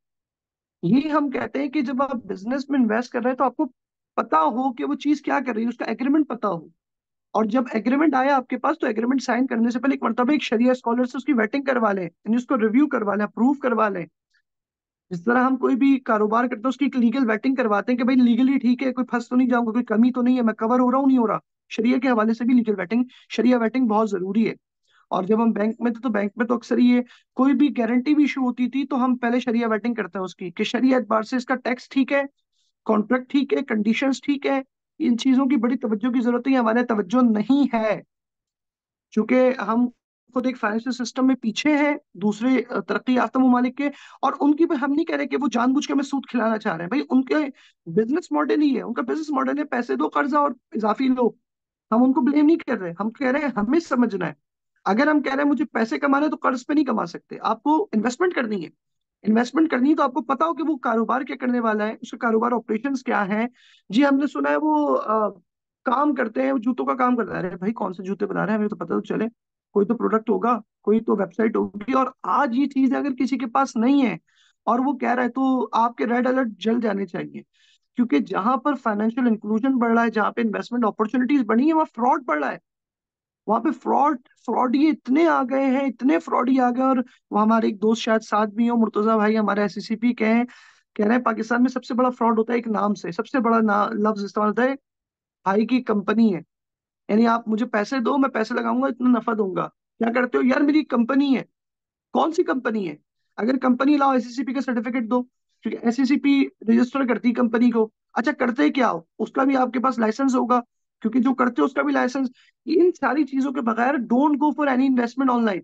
ये हम कहते हैं कि जब आप बिजनेस में इन्वेस्ट कर रहे हैं तो आपको पता हो कि वो चीज क्या कर रही है, उसका एग्रीमेंट पता हो। और जब एग्रीमेंट आया आपके पास तो एग्रीमेंट साइन करने से पहले एक मरतबा एक शरिया स्कॉलर से उसकी वेटिंग करवा लें, यानी उसको रिव्यू करवा लें, अप्रूव करवा लें। जिस तरह हम कोई भी कारोबार करते हैं उसकी एक लीगल वेटिंग करवाते हैं कि भाई लीगली ठीक है, कोई फंस तो नहीं जाऊंगा, कोई कमी तो नहीं है, मैं कवर हो रहा हूँ नहीं हो रहा। शरिया के हवाले से भी लीगल वेटिंग, शरिया वेटिंग बहुत जरूरी है। और जब हम बैंक में थे तो बैंक में तो अक्सर ये कोई भी गारंटी भी इशू होती थी तो हम पहले शरिया वेटिंग करते हैं उसकी, कि शरिया एतबार से इसका टैक्स ठीक है, कॉन्ट्रैक्ट ठीक है, कंडीशंस ठीक है। इन चीजों की बड़ी तवज्जो की जरूरत है, ये हमारे तवज्जो नहीं है, चूंकि हम खुद एक फाइनेंशियल सिस्टम में पीछे हैं दूसरे अ, तरक्की याफ्ता ममालिक के, और उनकी भी हम नहीं कह रहे कि वो जानबूझ के हमें सूद खिलाना चाह रहे हैं। भाई उनके बिजनेस मॉडल ही है, उनका बिजनेस मॉडल है पैसे दो कर्जा और इजाफी लो। हम उनको ब्लेम नहीं कर रहे, हम कह रहे हैं हमें समझना है। अगर हम कह रहे हैं मुझे पैसे कमाने हैं, तो कर्ज पे नहीं कमा सकते, आपको इन्वेस्टमेंट करनी है। इन्वेस्टमेंट करनी है तो आपको पता हो कि वो कारोबार क्या करने वाला है, उसका कारोबार ऑपरेशंस क्या है। जी हमने सुना है वो अ, काम करते हैं, वो जूतों का काम करता है। अरे भाई कौन से जूते बना रहे हैं, हमें तो पता तो चले। कोई तो प्रोडक्ट होगा, कोई तो वेबसाइट होगी, और आज ये चीज अगर किसी के पास नहीं है और वो कह रहा है, तो आपके रेड अलर्ट जल जाने चाहिए। क्योंकि जहां पर फाइनेंशियल इंक्लूजन बढ़ रहा है, जहां पे इन्वेस्टमेंट अपॉर्चुनिटीज बढ़ी है, वहाँ फ्रॉड बढ़ रहा है। वहां पे फ्रॉड फ्रॉड ये इतने आ गए हैं, इतने फ्रॉड ही आ गए। और वो हमारे एक दोस्त शायद साथ भी हो, मुर्तजा भाई हमारे एससीसीपी के हैं, कह रहे हैं पाकिस्तान में सबसे बड़ा फ्रॉड होता है एक नाम से, सबसे बड़ा ना लफ्ज इस्तेमाल होता है, भाई की कंपनी है। यानी आप मुझे पैसे दो, मैं पैसे लगाऊंगा, इतना नफा दूंगा। क्या करते हो यार, मेरी कंपनी है। कौन सी कंपनी है? अगर कंपनी लाओ, एससीसीपी का सर्टिफिकेट दो, क्योंकि एससीसीपी रजिस्टर करती है कंपनी को। अच्छा करते क्या हो, उसका भी आपके पास लाइसेंस होगा, क्योंकि जो करते हो उसका भी लाइसेंस। इन सारी चीजों के बगैर don't go for any investment online.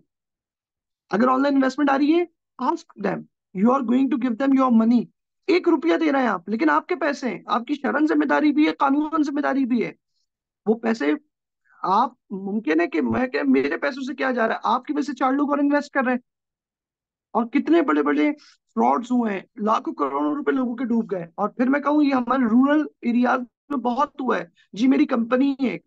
अगर ऑनलाइन इन्वेस्टमेंट आ रही है, ask them, you are going to give them your money. एक रुपया दे रहे हैं आप, लेकिन आपके पैसे हैं, आपकी शरन जिम्मेदारी भी है, कानून जिम्मेदारी भी है। वो पैसे आप, मुमकिन है कि मैं क्या, मेरे पैसों से क्या जा रहा है, आपकी वजह से चार लोग और इन्वेस्ट कर रहे हैं। और कितने बड़े बड़े फ्रॉड्स हुए हैं, लाखों करोड़ों रुपए लोगों के डूब गए। और फिर मैं कहूँ ये हमारे रूरल एरियाज में बहुत हुआ है। जी मेरी कंपनी है,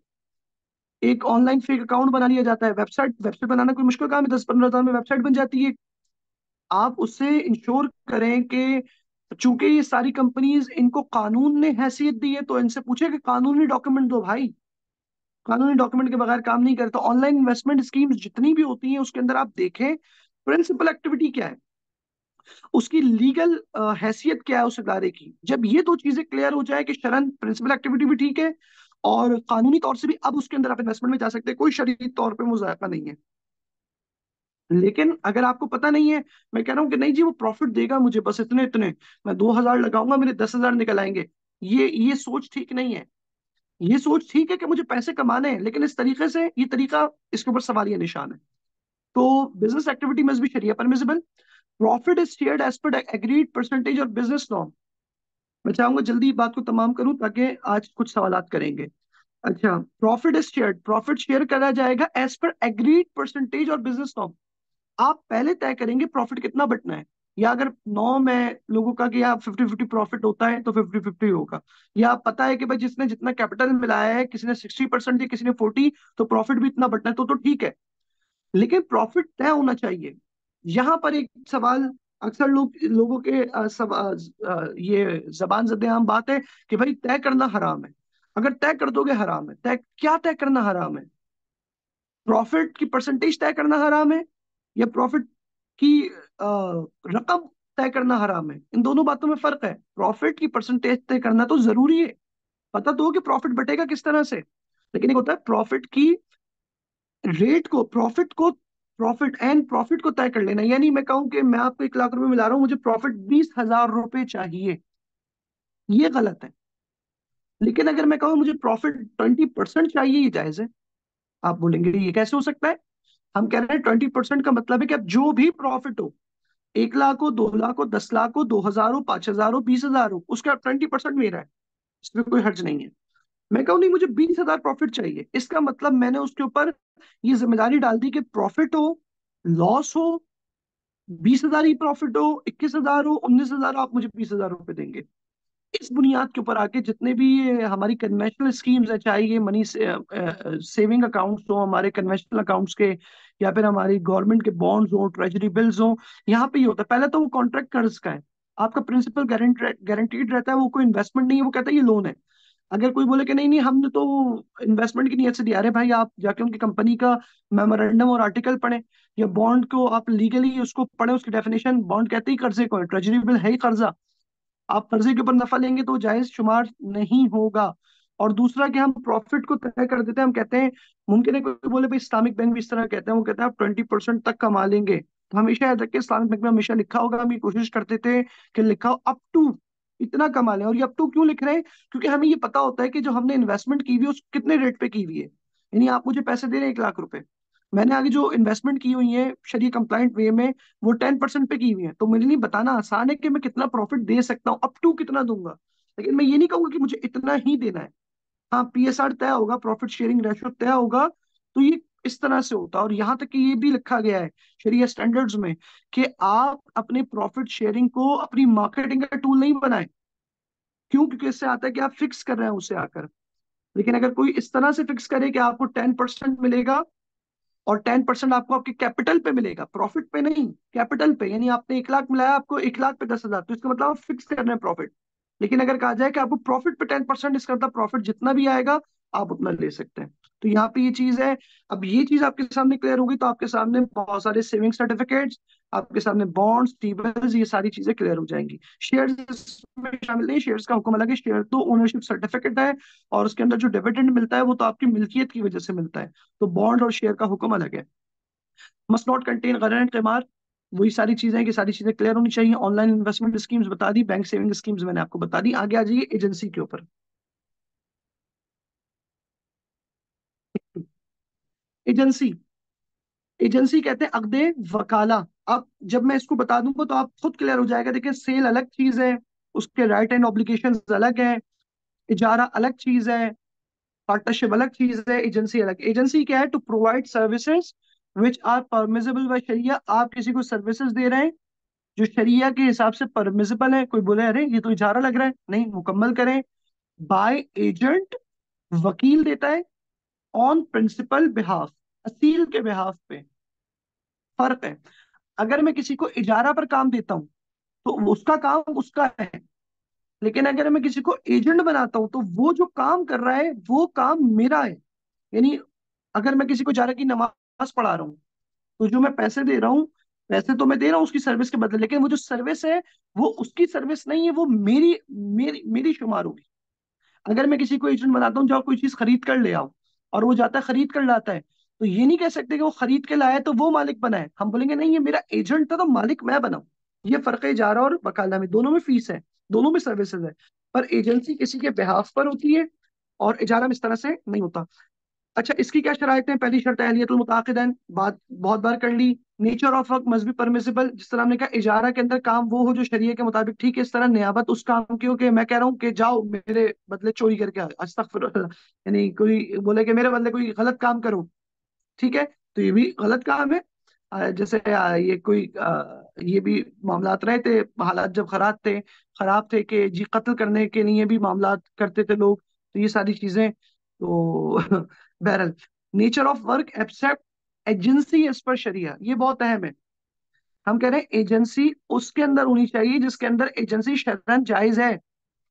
एक ऑनलाइन फेक अकाउंट बना लिया जाता है। वेबसाइट वेबसाइट बनाना कोई मुश्किल काम है, दस पंद्रह हजार में वेबसाइट बन जाती है। आप उससे इंश्योर करें कि, चूंकि ये सारी कंपनीज, इनको कानून ने हैसियत दी है, तो इनसे पूछे कि कानूनी डॉक्यूमेंट दो भाई। कानूनी डॉक्यूमेंट के बगैर काम नहीं करता। ऑनलाइन इन्वेस्टमेंट स्कीम्स जितनी भी होती हैं, उसके अंदर आप देखें प्रिंसिपल एक्टिविटी क्या है, उसकी लीगल हैसियत क्या है उस इदारे की। जब ये दो चीजें क्लियर हो जाए कि शरण प्रिंसिपल एक्टिविटी भी ठीक है और कानूनी तौर से भी, अब उसके अंदर आप इन्वेस्टमेंट में जा सकते हैं, कोई शरीय तौर पे मुजायका नहीं है। लेकिन अगर आपको पता नहीं है, मैं कह रहा हूँ कि नहीं जी वो प्रॉफिट देगा मुझे बस इतने इतने, मैं दो हजार लगाऊंगा मेरे दस हजार निकल आएंगे, ये ये सोच ठीक नहीं है। ये सोच ठीक है कि मुझे पैसे कमाने हैं, लेकिन इस तरीके से, ये तरीका, इसके ऊपर सवालिया निशान है। तो बिजनेस एक्टिविटी में भी शरिया permissible. Profit is shared as per agreed percentage और बिजनेस नॉर्म। मैं चाहूंगा जल्दी बात को तमाम करूं, ताकि आज कुछ सवालात करेंगे। अच्छा, profit is shared, profit share करा जाएगा एज पर एग्रीड परसेंटेज और बिजनेस नॉर्म। आप पहले तय करेंगे प्रॉफिट कितना बटना है। या अगर नौ में लोगों का कि आप फिफ्टी फिफ्टी प्रॉफिट होता है, तो फिफ्टी फिफ्टी होगा। या आप पता है कि भाई जिसने जितना कैपिटल मिलाया है, किसी ने सिक्सटी परसेंट दिया, किसी ने फोर्टी, तो प्रॉफिट भी इतना बटना है, तो तो ठीक है। लेकिन प्रॉफिट तय होना चाहिए। यहां पर एक सवाल अक्सर लोग लोगों के अ, सब, अ, अ, ये जबान जदेआम बात है कि भाई तय करना हराम है। अगर तय कर दोगे हराम है, तय क्या तय करना हराम है? प्रॉफिट की परसेंटेज तय करना हराम है, या प्रॉफिट की अ, रकम तय करना हराम है? इन दोनों बातों में फर्क है। प्रॉफिट की परसेंटेज तय करना तो जरूरी है, पता तो हो कि प्रॉफिट बटेगा किस तरह से। लेकिन एक होता है प्रॉफिट की रेट को, प्रॉफिट को, प्रॉफिट एंड प्रॉफिट को तय कर लेना। यानी मैं कहूं कि मैं आपको एक लाख रुपए मिला रहा हूं, मुझे प्रॉफिट बीस हजार रुपए चाहिए, ये गलत है। लेकिन अगर मैं कहूं मुझे प्रॉफिट ट्वेंटी परसेंट चाहिए, ये जायज है। आप बोलेंगे ये कैसे हो सकता है? हम कह रहे हैं ट्वेंटी परसेंट का मतलब है कि अब जो भी प्रॉफिट हो, एक लाख हो, दो लाख हो, दस लाख हो, दो हजार हो, पांच हजार हो, बीस हजार हो, उसका ट्वेंटी परसेंट मेरा है। इसमें कोई हर्ज नहीं है। मैं कहूँ नहीं मुझे बीस हजार प्रॉफिट चाहिए, इसका मतलब मैंने उसके ऊपर ये जिम्मेदारी डाल दी कि प्रॉफिट हो, लॉस हो, बीस हजार ही प्रॉफिट हो, इक्कीस हजार हो, उन्नीस हजार हो, आप मुझे बीस हजार रुपए देंगे। इस बुनियाद के ऊपर आके जितने भी ये हमारी कन्वेंशनल स्कीम्स है, चाहे ये मनी से, सेविंग अकाउंट्स हो हमारे कन्वेंशनल अकाउंट्स के, या फिर हमारी गवर्नमेंट के बॉन्ड्स हो, ट्रेजरी बिल्स हो, यहाँ पे ये होता है पहले तो वो कॉन्ट्रैक्ट कर्ज का है। आपका प्रिंसिपल गारंटीड रहता है, वो कोई इन्वेस्टमेंट नहीं है, वो कहता है ये लोन है। अगर कोई बोले कि नहीं नहीं हमने तो इन्वेस्टमेंट की नीयत से दिया, अरे भाई आप जाके उनकी कंपनी का मेमोरेंडम और आर्टिकल पढ़ें, या बॉन्ड को आप लीगली उसको पढ़ें, उसकी डेफिनेशन। बॉन्ड कहते ही कर्जे को है, ट्रेजरी बिल है ही कर्जा। आप कर्जे के ऊपर नफा लेंगे तो जायज शुमार नहीं होगा। और दूसरा कि हम प्रॉफिट को तय कर देते हैं, हम कहते हैं, मुमकिन है कोई बोले भाई इस्लामिक बैंक भी इस तरह कहते हैं, वो कहते हैं आप ट्वेंटी परसेंट तक कमा लेंगे। तो हमेशा याद रखिए, इस्लामिक बैंक में हमेशा लिखा होगा, हम ये कोशिश करते थे कि लिखा हो अप टू इतना कमा लें। और ये अप टू क्यों लिख रहे हैं? क्योंकि हमें ये पता होता है कि जो हमने इन्वेस्टमेंट की हुई है उस कितने रेट पे की हुई है। यानी आप मुझे पैसे दे रहे हैं एक लाख रुपए, मैंने आगे जो इन्वेस्टमेंट की हुई है शरीय कंप्लाइंट वे में, वो टेन परसेंट पे की हुई है। तो मेरे लिए बताना आसान है कि मैं कितना प्रॉफिट दे सकता हूँ, अप टू कितना दूंगा। लेकिन मैं ये नहीं कहूंगा कि मुझे इतना ही देना है। हाँ, पीएसआर तय होगा, प्रॉफिट शेयरिंग रेशियो तय होगा। तो ये इस तरह से होता है। और यहाँ तक कि ये भी लिखा गया है शरीय स्टैंडर्ड्स में कि आप अपने प्रॉफिट शेयरिंग को अपनी मार्केटिंग का टूल नहीं बनाएं। क्यों? क्योंकि इससे आता है कि आप फिक्स कर रहे हैं उसे आकर। लेकिन अगर कोई इस तरह से फिक्स करे कि आपको टेन परसेंट मिलेगा और टेन परसेंट आपको आपके कैपिटल पे मिलेगा, प्रॉफिट पे नहीं, कैपिटल पे, यानी आपने एक लाख मिलाया, आपको एक लाख पे दस हजार, तो इसका मतलब आप फिक्स कर रहे हैं प्रॉफिट। लेकिन अगर कहा जाए कि आपको प्रॉफिट पे टेन परसेंट, इसका मतलब प्रॉफिट जितना भी आएगा आप उतना ले सकते हैं। तो यहाँ पे ये चीज है। अब ये चीज आपके सामने क्लियर होगी तो आपके सामने बहुत सारे सेविंग सर्टिफिकेट्स, आपके सामने बॉन्ड्स, टी बिल्स, ये सारी चीजें क्लियर हो जाएंगी। शेयर्स इसमें शामिल नहीं, शेयर्स का हुक्म अलग है। शेयर तो ओनरशिप सर्टिफिकेट है, और उसके अंदर जो डिविडेंड मिलता है वो तो आपकी मिल्कियत की वजह से मिलता है। तो बॉन्ड और शेयर का हुक्म अलग है। मस्ट नॉट कंटेन गरर एंड क़िमार, वही सारी चीजें हैं कि सारी चीजें क्लियर होनी चाहिए। ऑनलाइन इन्वेस्टमेंट स्कीम्स बता दी, बैंक सेविंग स्कीम्स मैंने आपको बता दी। आगे आ जाइए एजेंसी के ऊपर। एजेंसी, एजेंसी कहते हैं अक़दे वकाला। अब जब मैं इसको बता दूंगा तो आप खुद क्लियर हो जाएगा। देखिए, सेल अलग चीज है, उसके राइट एंड ऑब्लिगेशंस अलग है, इजारा अलग चीज है, पार्टनरशिप अलग चीज है, एजेंसी अलग। एजेंसी क्या है? To provide services which are permissible by शरिया। आप किसी को सर्विसेज दे रहे हैं जो शरिया के हिसाब से परमिसिबल है। कोई बोले अरे ये तो इजारा लग रहा है, नहीं, मुकम्मल करें। बाय एजेंट, वकील देता है। ऑन प्रिंसिपल बिहाफ, असील के बिहाफ पे। फर्क है। अगर मैं किसी को इजारा पर काम देता हूं तो उसका काम उसका है। लेकिन अगर मैं किसी को एजेंट बनाता हूं तो वो जो काम कर रहा है वो काम मेरा है। यानी अगर मैं किसी को इजारा की नमाज पढ़ा रहा हूँ तो जो मैं पैसे दे रहा हूँ, पैसे तो मैं दे रहा हूँ उसकी सर्विस के बदले, लेकिन वो जो सर्विस है वो उसकी सर्विस नहीं है, वो मेरी मेरी मेरी शुमार होगी। अगर मैं किसी को एजेंट बनाता हूँ, जाओ कोई चीज खरीद कर ले आओ, और वो जाता है खरीद कर लाता है, तो ये नहीं कह सकते कि वो खरीद के लाया है तो वो मालिक बना है। हम बोलेंगे नहीं, ये मेरा एजेंट था तो मालिक मैं बनाऊं। ये फर्क है इजारा और वकाला में। दोनों में फीस है, दोनों में सर्विसेज है, पर एजेंसी किसी के बिहाफ पर होती है और इजारा में इस तरह से नहीं होता। अच्छा, इसकी क्या शराइत है? पहली शर्त अहलियतुल मुताकिदैन, बात बहुत बार कर ली। Nature of work must be permissible, जिस तरह हमने कहा इजारा के अंदर काम वो हो जो शरीयत के मुताबिक ठीक है। इस तरह नियाबत उस काम की हो कि मैं कह रहा हूँ कि जाओ मेरे बदले चोरी करके आओ, अस्तगफिरुल्लाह, यानी कोई बोले कि मेरे बदले कोई गलत काम करो, ठीक है, तो ये भी गलत काम है। अ, जैसे अ, ये कोई अ, ये भी मामलात रहे थे, हालात जब खराब थे खराब थे कि जी कत्ल करने के लिए भी मामलात करते थे लोग। तो ये सारी चीजें तो बहरहाल, nature of work except agency as per शरिया, ये बहुत अहम है। हम कह रहे हैं एजेंसी उसके अंदर होनी चाहिए जिसके अंदर एजेंसी शरअन जायज है।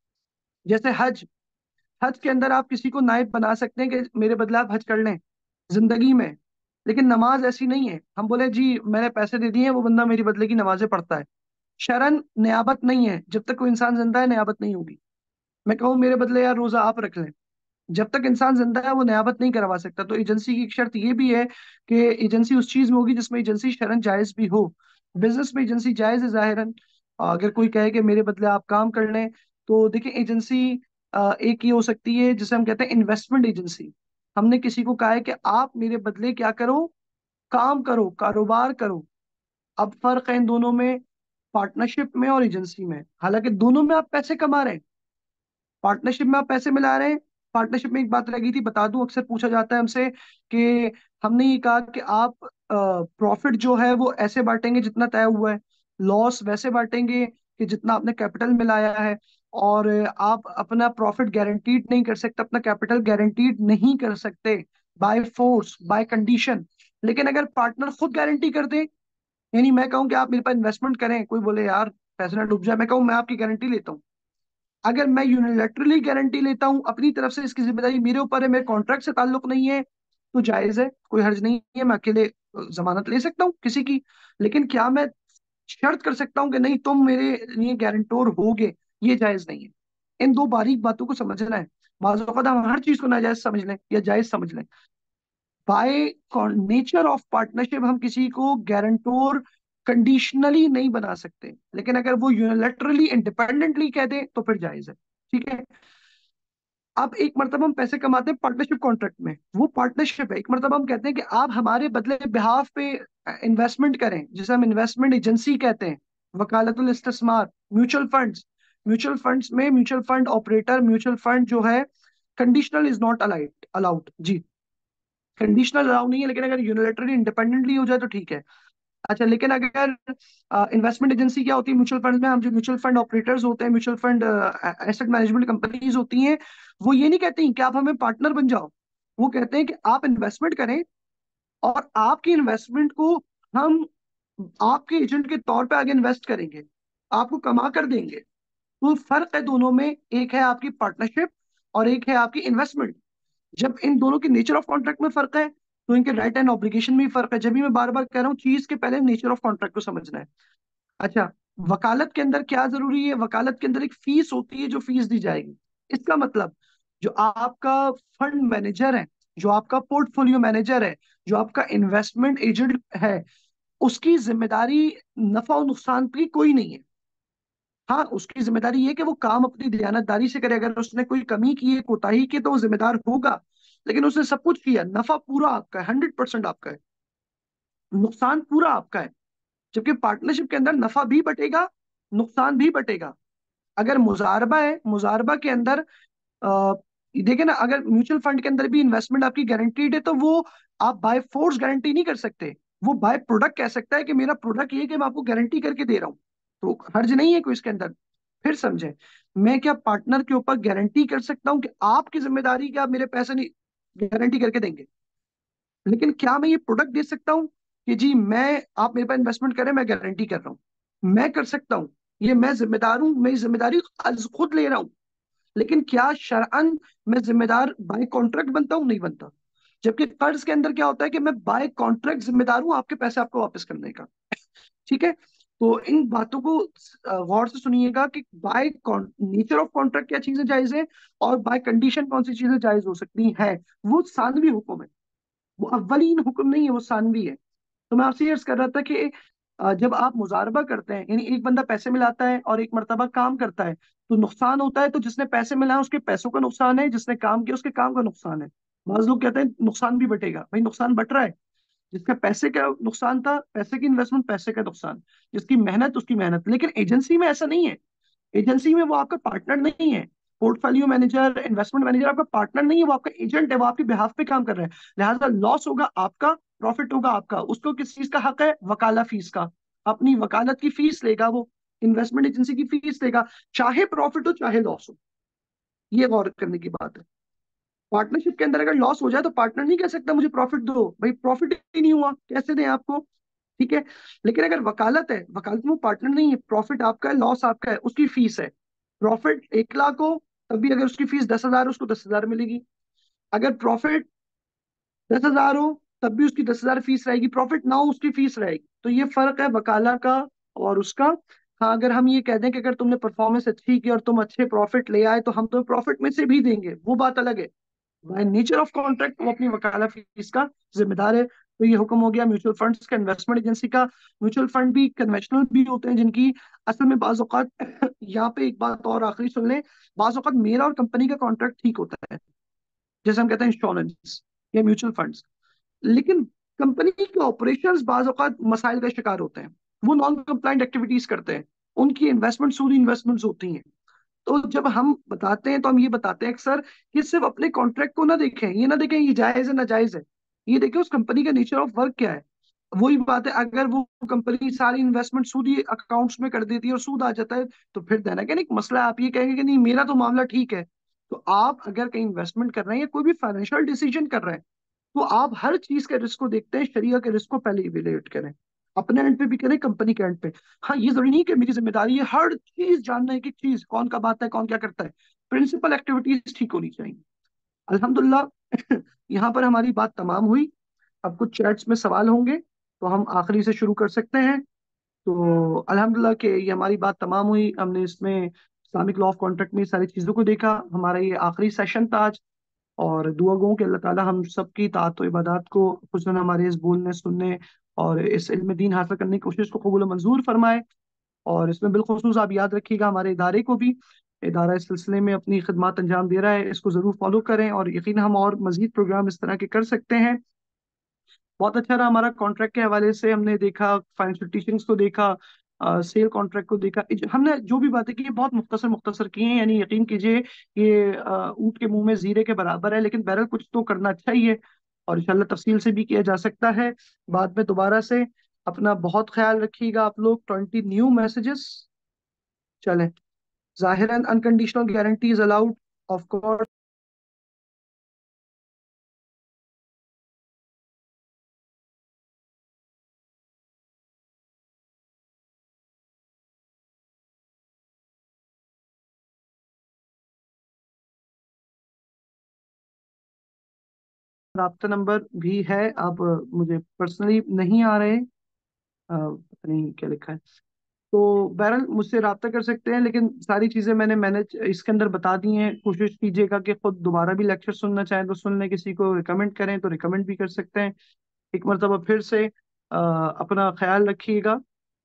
जैसे हज, हज के अंदर आप किसी को नायब बना सकते हैं कि मेरे बदले आप हज कर लें जिंदगी में। लेकिन नमाज ऐसी नहीं है, हम बोले जी मैंने पैसे दे दिए, वो बंदा मेरी बदले की नमाजें पढ़ता है। शरन नियाबत नहीं है, जब तक कोई इंसान जिंदा है नियाबत नहीं होगी। मैं कहूँ मेरे बदले यार रोजा आप रख लें, जब तक इंसान जिंदा है वो नियाबत नहीं करवा सकता। तो एजेंसी की एक शर्त ये भी है कि एजेंसी उस चीज में होगी जिसमें एजेंसी शरन जायज भी हो। बिजनेस में एजेंसी जायज है जाहिरन। अगर कोई कहे कि मेरे बदले आप काम कर लें, तो देखिए एजेंसी एक ये हो सकती है जिसे हम कहते हैं इन्वेस्टमेंट एजेंसी। हमने किसी को कहा है कि आप मेरे बदले क्या करो, काम करो, कारोबार करो। अब फर्क है इन दोनों में, पार्टनरशिप में और एजेंसी में। हालांकि दोनों में आप पैसे कमा रहे हैं, पार्टनरशिप में आप पैसे मिला रहे हैं। पार्टनरशिप में एक बात रह गई थी, बता दूं, अक्सर पूछा जाता है हमसे कि हमने ये कहा कि आप प्रॉफिट जो है वो ऐसे बांटेंगे जितना तय हुआ है, लॉस वैसे बांटेंगे कि जितना आपने कैपिटल मिलाया है, और अ, आप अपना प्रॉफिट गारंटीड नहीं कर सकते, अपना कैपिटल गारंटीड नहीं कर सकते बाय फोर्स, बाय कंडीशन। लेकिन अगर पार्टनर खुद गारंटी कर दे, यानी मैं कहूँ कि आप मेरे पास इन्वेस्टमेंट करें, कोई बोले यार पैसे ना डूब जाए, मैं कहूँ मैं आपकी गारंटी लेता हूँ। अगर मैं यूनिलैटरली गारंटी लेता हूं अपनी तरफ से, इसकी जिम्मेदारी मेरे ऊपर है, मेरे कॉन्ट्रैक्ट से ताल्लुक नहीं है, तो जायज है, कोई हर्ज नहीं है, मैं अकेले अ, जमानत ले सकता हूँ किसी की। लेकिन क्या मैं शर्त कर सकता हूँ कि नहीं तुम मेरे लिए गारंटोर होगे? ये जायज नहीं है। इन दो बारीक बातों को समझना है। बाज़ औक़ात हम हर चीज को नाजायज समझ लें या जायज समझ लें। बाय नेचर ऑफ पार्टनरशिप हम किसी को गारंटोर कंडीशनली नहीं बना सकते, लेकिन अगर वो यूनिलैटरली इंडिपेंडेंटली कह दे तो फिर जायज है, ठीक है। अब एक मरतबा हम पैसे कमाते हैं पार्टनरशिप कॉन्ट्रैक्ट में, वो पार्टनरशिप है। एक मरतबा हम कहते हैं कि आप हमारे बदले बिहाफ पे इन्वेस्टमेंट करें, जिसे हम इन्वेस्टमेंट एजेंसी कहते हैं, वकालतुल इस्तिस्मार, म्यूचुअल फंड्स। म्यूचुअल फंड्स में mutual fund operator, mutual fund जो है conditional is not allowed allowed जी, कंडीशनल अलाउ नहीं है, लेकिन अगर यूनिलेटरली इंडिपेंडेंटली हो जाए तो ठीक है। अच्छा, लेकिन अगर इन्वेस्टमेंट एजेंसी क्या होती है म्यूचुअल फंड में, हम जो म्यूचुअल फंड ऑपरेटर्स होते हैं, mutual fund asset management companies होती हैं, वो ये नहीं कहती कि आप हमें पार्टनर बन जाओ। वो कहते हैं कि आप इन्वेस्टमेंट करें और आपकी इन्वेस्टमेंट को हम आपके एजेंट के तौर पे आगे इन्वेस्ट करेंगे, आपको कमा कर देंगे। तो फर्क है दोनों में, एक है आपकी पार्टनरशिप और एक है आपकी इन्वेस्टमेंट। जब इन दोनों के नेचर ऑफ कॉन्ट्रैक्ट में फर्क है, तो इनके राइट एंड ऑब्लिगेशन में भी फर्क है। जब भी मैं बार बार कह रहा हूँ, चीज के पहले नेचर ऑफ कॉन्ट्रैक्ट को समझना है। अच्छा, वकालत के अंदर क्या जरूरी है? वकालत के अंदर एक फीस होती है जो फीस दी जाएगी। इसका मतलब जो आपका फंड मैनेजर है, जो आपका पोर्टफोलियो मैनेजर है, जो आपका इन्वेस्टमेंट एजेंट है, उसकी जिम्मेदारी नफा और नुकसान की कोई नहीं है। हाँ, उसकी जिम्मेदारी ये है कि वो काम अपनी दयानतदारी से करे। अगर उसने कोई कमी की है, कोताही की है, तो वो जिम्मेदार होगा। लेकिन उसने सब कुछ किया, नफा पूरा आपका है, हंड्रेड परसेंट आपका है, नुकसान पूरा आपका है। जबकि पार्टनरशिप के अंदर नफा भी बटेगा, नुकसान भी बटेगा। अगर मुजारबा है, मुजारबा के अंदर अ, देखिए ना, अगर म्यूचुअल फंड के अंदर भी इन्वेस्टमेंट आपकी गारंटीड है, तो वो आप बाय फोर्स गारंटी नहीं कर सकते। वो बाय प्रोडक्ट कह सकता है कि मेरा प्रोडक्ट ये है कि मैं आपको गारंटी करके दे रहा हूँ, तो हर्ज नहीं है कोई इसके अंदर। फिर समझे, मैं क्या पार्टनर के ऊपर गारंटी कर सकता हूँ कि आपकी जिम्मेदारी कि आप मेरे पैसे नहीं गारंटी करके देंगे? लेकिन क्या मैं ये प्रोडक्ट दे सकता हूँ कि जी मैं, आप मेरे पास इन्वेस्टमेंट करें, मैं गारंटी कर रहा हूँ? मैं कर सकता हूँ, ये मैं जिम्मेदार हूँ, मैं जिम्मेदारी खुद ले रहा हूँ। लेकिन क्या शरअन मैं जिम्मेदार बाय कॉन्ट्रैक्ट बनता हूं? नहीं बनता। जबकि कर्ज के अंदर क्या होता है कि मैं बाय कॉन्ट्रैक्ट जिम्मेदार हूं आपके पैसे आपको वापस करने का। ठीक है, तो इन बातों को अ, गौर से सुनिएगा कि बाय नेचर ऑफ कॉन्ट्रैक्ट क्या चीजें जायज है और बाय कंडीशन कौन सी चीजें जायज हो सकती हैं। वो सानवी हुक्म है, वो अव्वलीन हुक्म नहीं है, वो सानवी है। तो मैं आपसे ये अर्ज कर रहा था कि अ, जब आप मुजारबा करते हैं, यानी एक बंदा पैसे मिलाता है और एक मर्तबा काम करता है, तो नुकसान होता है। तो जिसने पैसे मिलाए उसके पैसों का नुकसान है, जिसने काम किया उसके काम का नुकसान है। बाज लोग कहते हैं नुकसान भी बटेगा, भाई नुकसान बट रहा है। जिसका पैसे का नुकसान था, पैसे की इन्वेस्टमेंट, पैसे का नुकसान। जिसकी मेहनत, उसकी मेहनत। लेकिन एजेंसी में ऐसा नहीं है। एजेंसी में वो आपका पार्टनर नहीं है। पोर्टफोलियो मैनेजर, इन्वेस्टमेंट मैनेजर आपका पार्टनर नहीं है, वो आपका एजेंट है, वो आपके बिहाफ पे काम कर रहा है। लिहाजा लॉस होगा आपका, प्रॉफिट होगा आपका। उसको किस चीज का हक है? वकाला फीस का। अपनी वकालत की फीस लेगा वो, इन्वेस्टमेंट एजेंसी की फीस लेगा, चाहे प्रॉफिट हो चाहे लॉस हो। ये गौर करने की बात है। पार्टनरशिप के अंदर अगर लॉस हो जाए तो पार्टनर नहीं कह सकता मुझे प्रॉफिट दो, भाई प्रॉफिट ही नहीं हुआ, कैसे दें आपको? ठीक है। लेकिन अगर वकालत है, वकालत में पार्टनर नहीं है, प्रॉफिट आपका है, लॉस आपका है, उसकी फीस है। प्रॉफिट एक लाख हो, तब भी अगर उसकी फीस दस हजार है, उसको दस हजार मिलेगी। अगर प्रॉफिट दस हजार हो, तब भी उसकी दस हजार फीस रहेगी। प्रॉफिट ना हो, उसकी फीस रहेगी। तो ये फर्क है वकाला का और उसका। हाँ, अगर हम ये कह दें कि अगर तुमने परफॉर्मेंस अच्छी की और तुम अच्छे प्रॉफिट ले आए, तो हम तुम्हें प्रॉफिट में से भी देंगे, वो बात अलग है। बाय नेचर ऑफ कॉन्ट्रैक्ट वो अपनी वकाला फीस का जिम्मेदार है। तो ये हुक्म हो गया म्यूचुअल फंड्स का, इन्वेस्टमेंट एजेंसी का। म्यूचुअल फंड भी कन्वेंशनल भी होते हैं, जिनकी असल में बाज औक़ात यहाँ पे एक बात और आखिरी सुन लें, बाज औक़ात मेरा और कंपनी का कॉन्ट्रैक्ट ठीक होता है, जैसे हम कहते हैं इंश्योरेंस या म्यूचुअल फंड्स। लेकिन कंपनी के ऑपरेशंस बाज औक़ात मसाइल का शिकार होते हैं, वो नॉन कंप्लाइंट एक्टिविटीज करते हैं, उनकी इन्वेस्टमेंट सूदी इन्वेस्टमेंट्स होती हैं। तो जब हम बताते हैं, तो हम ये बताते हैं अक्सर कि सिर्फ अपने कॉन्ट्रैक्ट को ना देखें, ये ना देखें ये जायज है ना जायज है, ये देखें उस कंपनी का नेचर ऑफ वर्क क्या है। वही बात है, अगर वो कंपनी सारी इन्वेस्टमेंट सूदी अकाउंट्स में कर देती है और सूद आ जाता है, तो फिर देना क्या नहीं मसला है। आप ये कहेंगे कि नहीं मेरा तो मामला ठीक है। तो आप अगर कहीं इन्वेस्टमेंट कर रहे हैं या कोई भी फाइनेंशियल डिसीजन कर रहे हैं, तो आप हर चीज के रिस्क को देखते हैं, शरिया के रिस्क को पहले इवेल्युएट करें, अपने एंड पे भी करें, कंपनी के एंड पे। हाँ, ये जरूरी नहीं कि मेरी जिम्मेदारी है हर चीज जानना है, कि चीज कौन कब आता है, कौन क्या करता है। प्रिंसिपल एक्टिविटीज ठीक होनी चाहिए। अल्हम्दुलिल्लाह यहाँ पर हमारी बात तमाम हुई। अब कुछ चैट्स में सवाल होंगे, तो हम आखिरी से शुरू कर सकते हैं। तो अल्हम्दुलिल्लाह के ये हमारी बात तमाम हुई, हमने इसमें इस्लामिक लॉ ऑफ कॉन्ट्रैक्ट में सारी चीज़ों को देखा। हमारा ये आखिरी सेशन था आज। और दुआ गो कि अल्लाह ताला हम सबकी ताअत व इबादत को हुस्न हमारे इस बोलने सुनने और इस इल्म दीन हासिल करने की कोशिश को कबूल और मंजूर फरमाए। और इसमें बिलखुसूस आप याद रखिएगा हमारे इदारे को भी, इदारा इस सिलसिले में अपनी खिदमत अंजाम दे रहा है, इसको ज़रूर फॉलो करें और यकीन हम और मजीद प्रोग्राम इस तरह के कर सकते हैं। बहुत अच्छा रहा हमारा कॉन्ट्रैक्ट के हवाले से, हमने देखा फाइनेंशियल टीचिंग्स को देखा, सेल कॉन्ट्रैक्ट को देखा, इज- हमने जो भी बातें की ये बहुत मुख्तसर मुख्तसर की हैं, यानी यकीन कीजिए ये अ, ऊँट के मुंह में जीरे के बराबर है, लेकिन बहरहाल कुछ तो करना अच्छा ही है और इंशाल्लाह तफसील से भी किया जा सकता है बाद में दोबारा से। अपना बहुत ख्याल रखिएगा आप लोग। ट्वेंटी न्यू मैसेजेस चलें। जाहिरन unconditional guarantees allowed, of course. रब्ता नंबर भी है, आप अ, मुझे पर्सनली नहीं आ रहे, अ, पता नहीं क्या लिखा है, तो बहरहाल मुझसे रब्ता कर सकते हैं, लेकिन सारी चीज़ें मैंने मैनेज इसके अंदर बता दी हैं। कोशिश कीजिएगा कि खुद दोबारा भी लेक्चर सुनना चाहें तो सुन लें, किसी को रिकमेंड करें तो रिकमेंड भी कर सकते हैं। एक मरतबा फिर से अ, अपना ख्याल रखिएगा।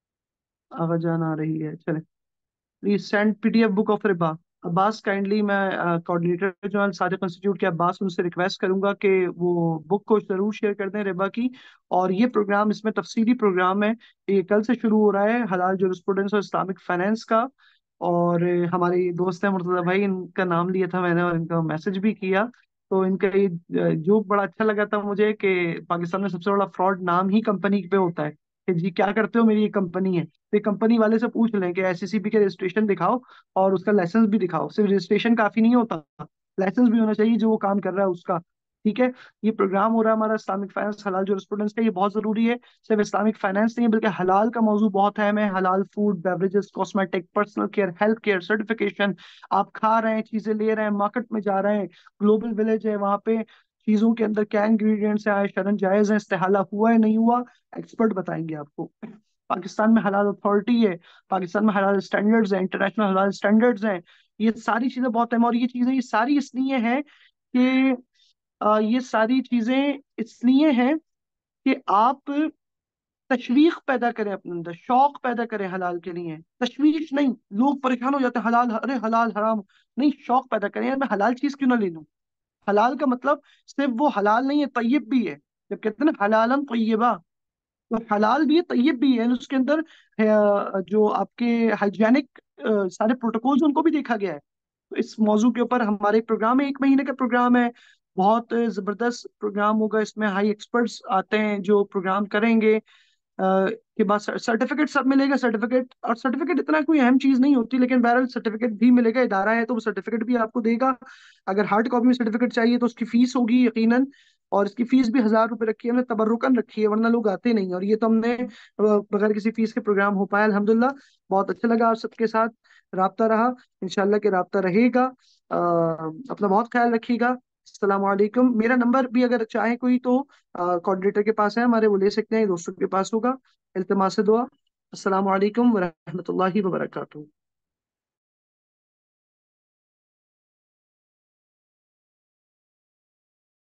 आवाज़ जान आ रही है, चले। Please send PDF book of रिबा। अब्बास काइंडली, मैं कोऑर्डिनेटर जो है सादिक इंस्टीट्यूट के अब्बास, उनसे रिक्वेस्ट करूंगा कि वो बुक को जरूर शेयर कर दें रिबा की। और ये प्रोग्राम, इसमें तफसीली प्रोग्राम है, ये कल से शुरू हो रहा है, हलाल जुरिस्प्रूडेंस और इस्लामिक फाइनेंस का। और अ, हमारे दोस्त हैं मुर्तजा भाई, इनका नाम लिया था मैंने और इनका मैसेज भी किया। तो इनका ये जोक बड़ा अच्छा लगा था मुझे कि पाकिस्तान में सबसे बड़ा फ्रॉड नाम ही कंपनी पे होता है, कि जी क्या करते हो, मेरी ये कंपनी है। तो कंपनी वाले से पूछ लें कि एसईसीपी के रजिस्ट्रेशन दिखाओ और उसका लाइसेंस भी दिखाओ। सिर्फ रजिस्ट्रेशन काफी नहीं होता, लाइसेंस भी होना चाहिए जो वो काम कर रहा है उसका। ठीक है। ये प्रोग्राम हो रहा है हमारा इस्लामिक फाइनेंस हलाल जुरिस्प्रूडेंस का, ये बहुत जरूरी है। सिर्फ इस्लामिक फाइनेंस नहीं है बल्कि हलाल का मौजू बहुत अहम है। हलाल food, beverages, cosmetic, personal care, health care, certification. आप खा रहे हैं, चीजें ले रहे हैं, मार्केट में जा रहे हैं, ग्लोबल विलेज है वहां पे, चीजों के अंदर क्या इंग्रेडिएंट्स है, शरन जायज है, इस्तेहाला हुआ है नहीं हुआ, एक्सपर्ट बताएंगे आपको। पाकिस्तान में हलाल अथॉरिटी है, पाकिस्तान में हलाल स्टैंडर्ड्स हैं, इंटरनेशनल हलाल स्टैंडर्ड्स हैं। ये सारी चीजें बहुत अहम, और ये चीजें ये सारी इसलिए हैं कि अ, ये सारी चीजें इसलिए हैं कि आप तशवीक पैदा करें अपने अंदर, शौक पैदा करें हलाल के लिए। तशवीश नहीं, लोग परेशान हो जाते हैं हलाल, अरे हलाल हराम। नहीं, शौक पैदा करें, यार मैं हलाल चीज क्यों ना ले लूं। हलाल का मतलब सिर्फ वो हलाल नहीं है, तैयब भी है। जब कहते हैं ना हलालन तैयबा, तो हलाल भी है, तैयब भी है, उसके अंदर अ, जो आपके हाइजीनिक सारे प्रोटोकॉल्स उनको भी देखा गया है। तो इस मौजू के ऊपर हमारे प्रोग्राम है, एक महीने का प्रोग्राम है, बहुत जबरदस्त प्रोग्राम होगा। इसमें हाई एक्सपर्ट्स आते हैं जो प्रोग्राम करेंगे। अ, के बाद सर्टिफिकेट सब मिलेगा। सर्टिफिकेट, और सर्टिफिकेट इतना कोई अहम चीज नहीं होती, लेकिन बहरहाल सर्टिफिकेट भी मिलेगा, इदारा है तो वो सर्टिफिकेट भी आपको देगा। अगर हार्ड कॉपी में सर्टिफिकेट चाहिए तो उसकी फीस होगी यकीनन, और इसकी फीस भी हजार रुपए रखी है हमने, तबर्रुकन रखी है, वरना लोग आते नहीं। और ये तो हमने अ, बगैर किसी फीस के प्रोग्राम हो पाया अल्हम्दुलिल्लाह। बहुत अच्छा लगा आप सबके साथ राब्ता रहा, इंशाल्लाह के राब्ता रहेगा। अ, अपना बहुत ख्याल रखिएगा। अस्सलाम वालेकुम। मेरा नंबर भी अगर चाहे कोई तो कोऑर्डिनेटर के पास है हमारे, वो ले सकते हैं, दोस्तों के पास होगा। इल्तिमास दुआ। अस्सलाम वालेकुम वरहमतुल्लाहि वबरकातुहू।